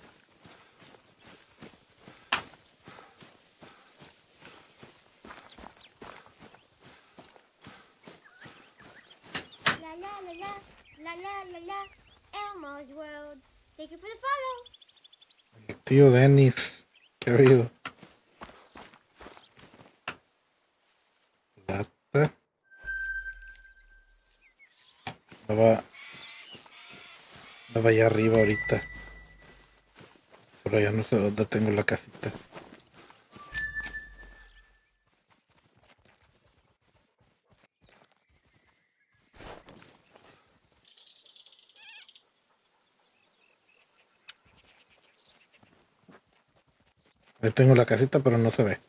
La la la la, la la la la, Elmo's World. Thank you for the follow. El tío Dennis. ¿Qué ha habido? Plata. Estaba, estaba allá arriba ahorita. Pero ya no sé dónde tengo la casita. Ahí tengo la casita, pero no se ve.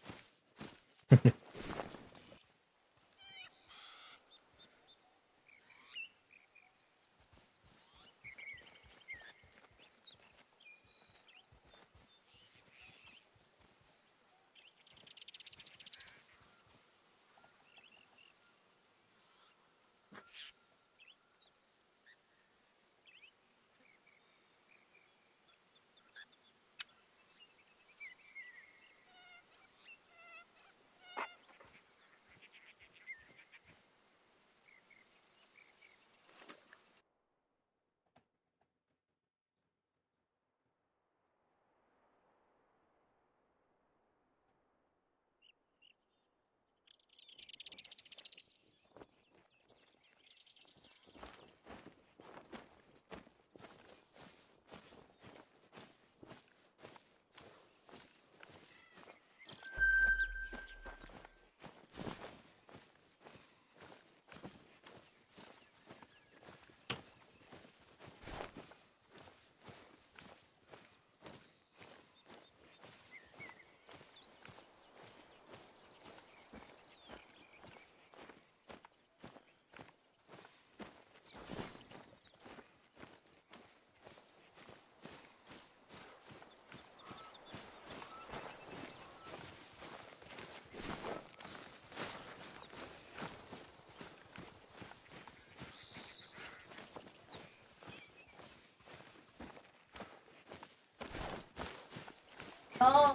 No.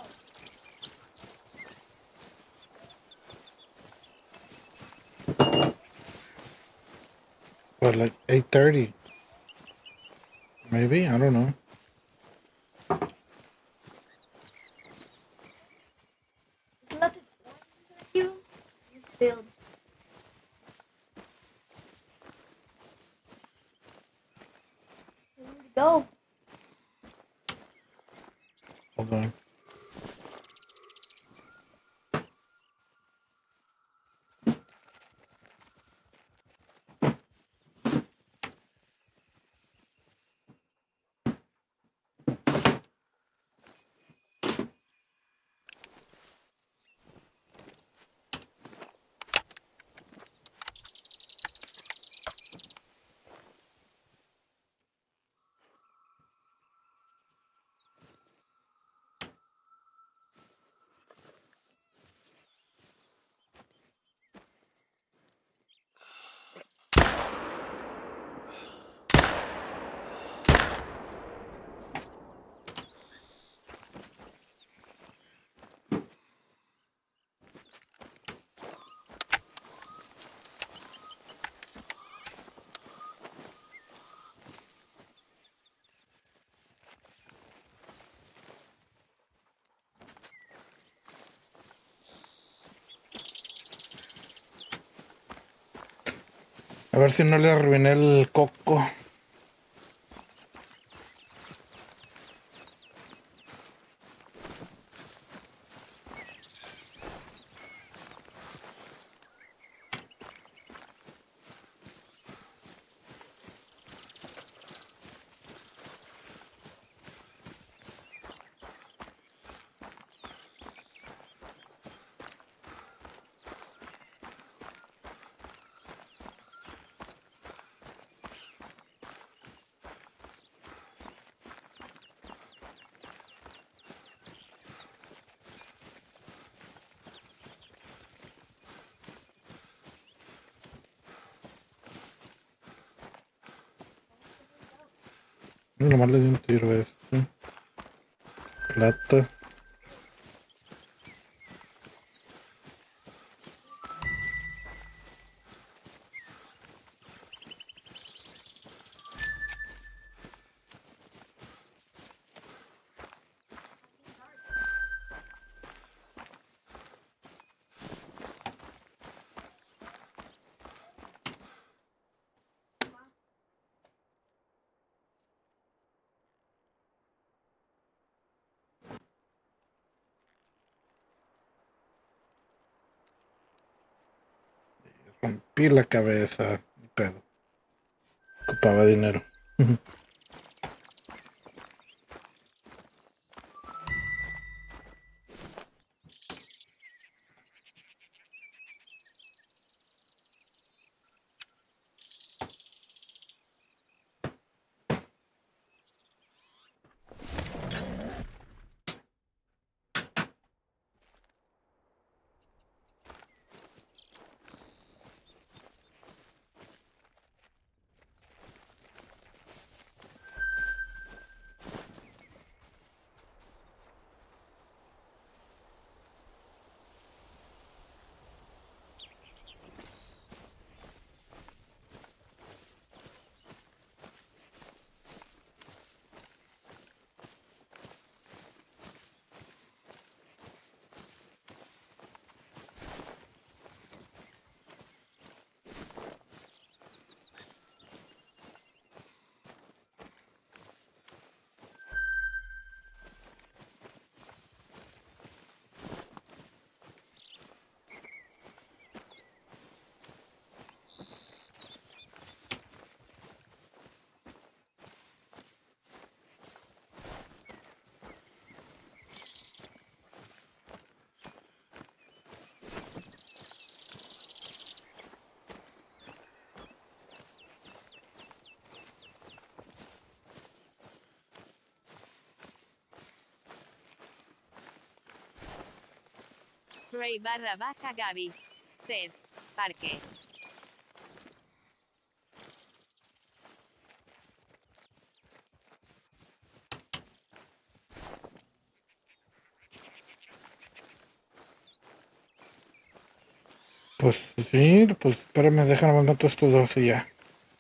Well, like eight thirty. Maybe, I don't know. Isn't that the you? You failed. Where to go? Hold on. A ver si no le arruiné el coco. Nomás le di un tiro a este. Plata. Rompí la cabeza. Ni pedo. Ocupaba dinero. Ray barra baja Gaby. Sed. Parque. Pues sí, pues espérame, déjame matar estos dos y ya.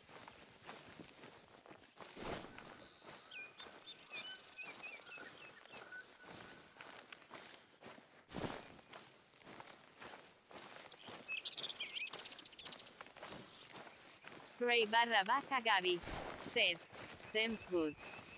Ray barra baja Gaby. Sed. Seems good.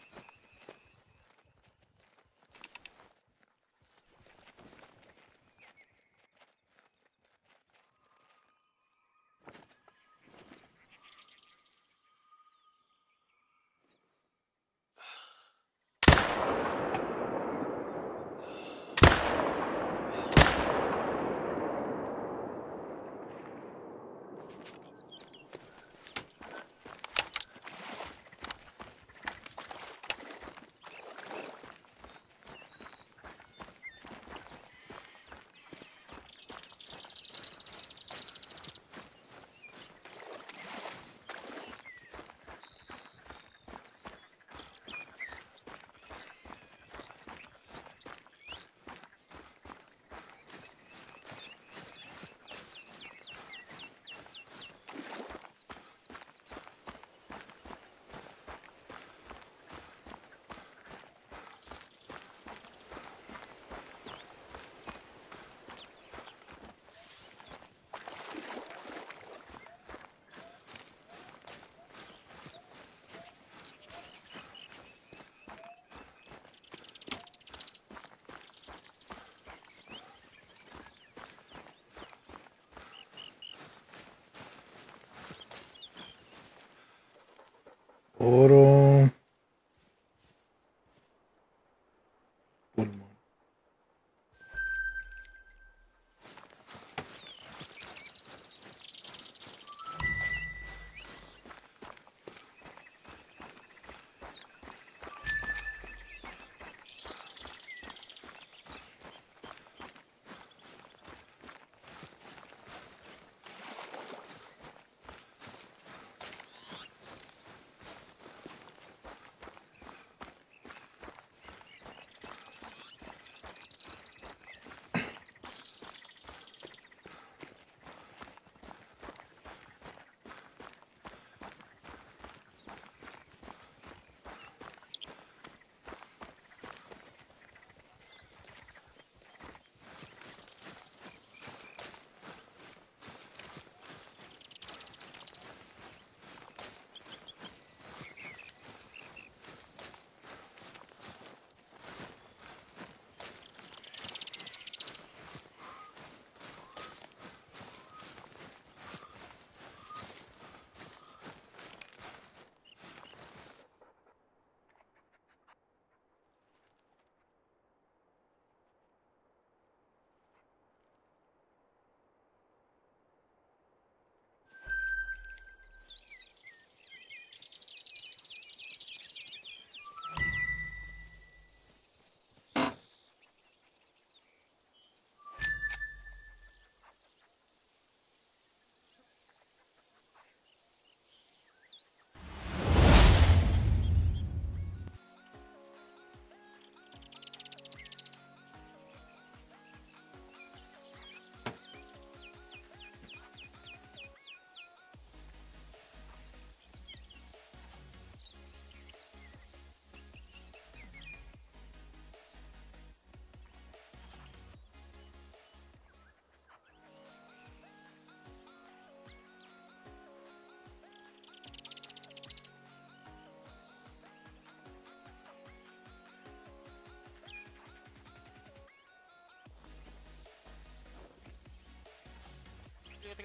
Oro. Pulmón.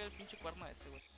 el pinche cuerno ese, güey.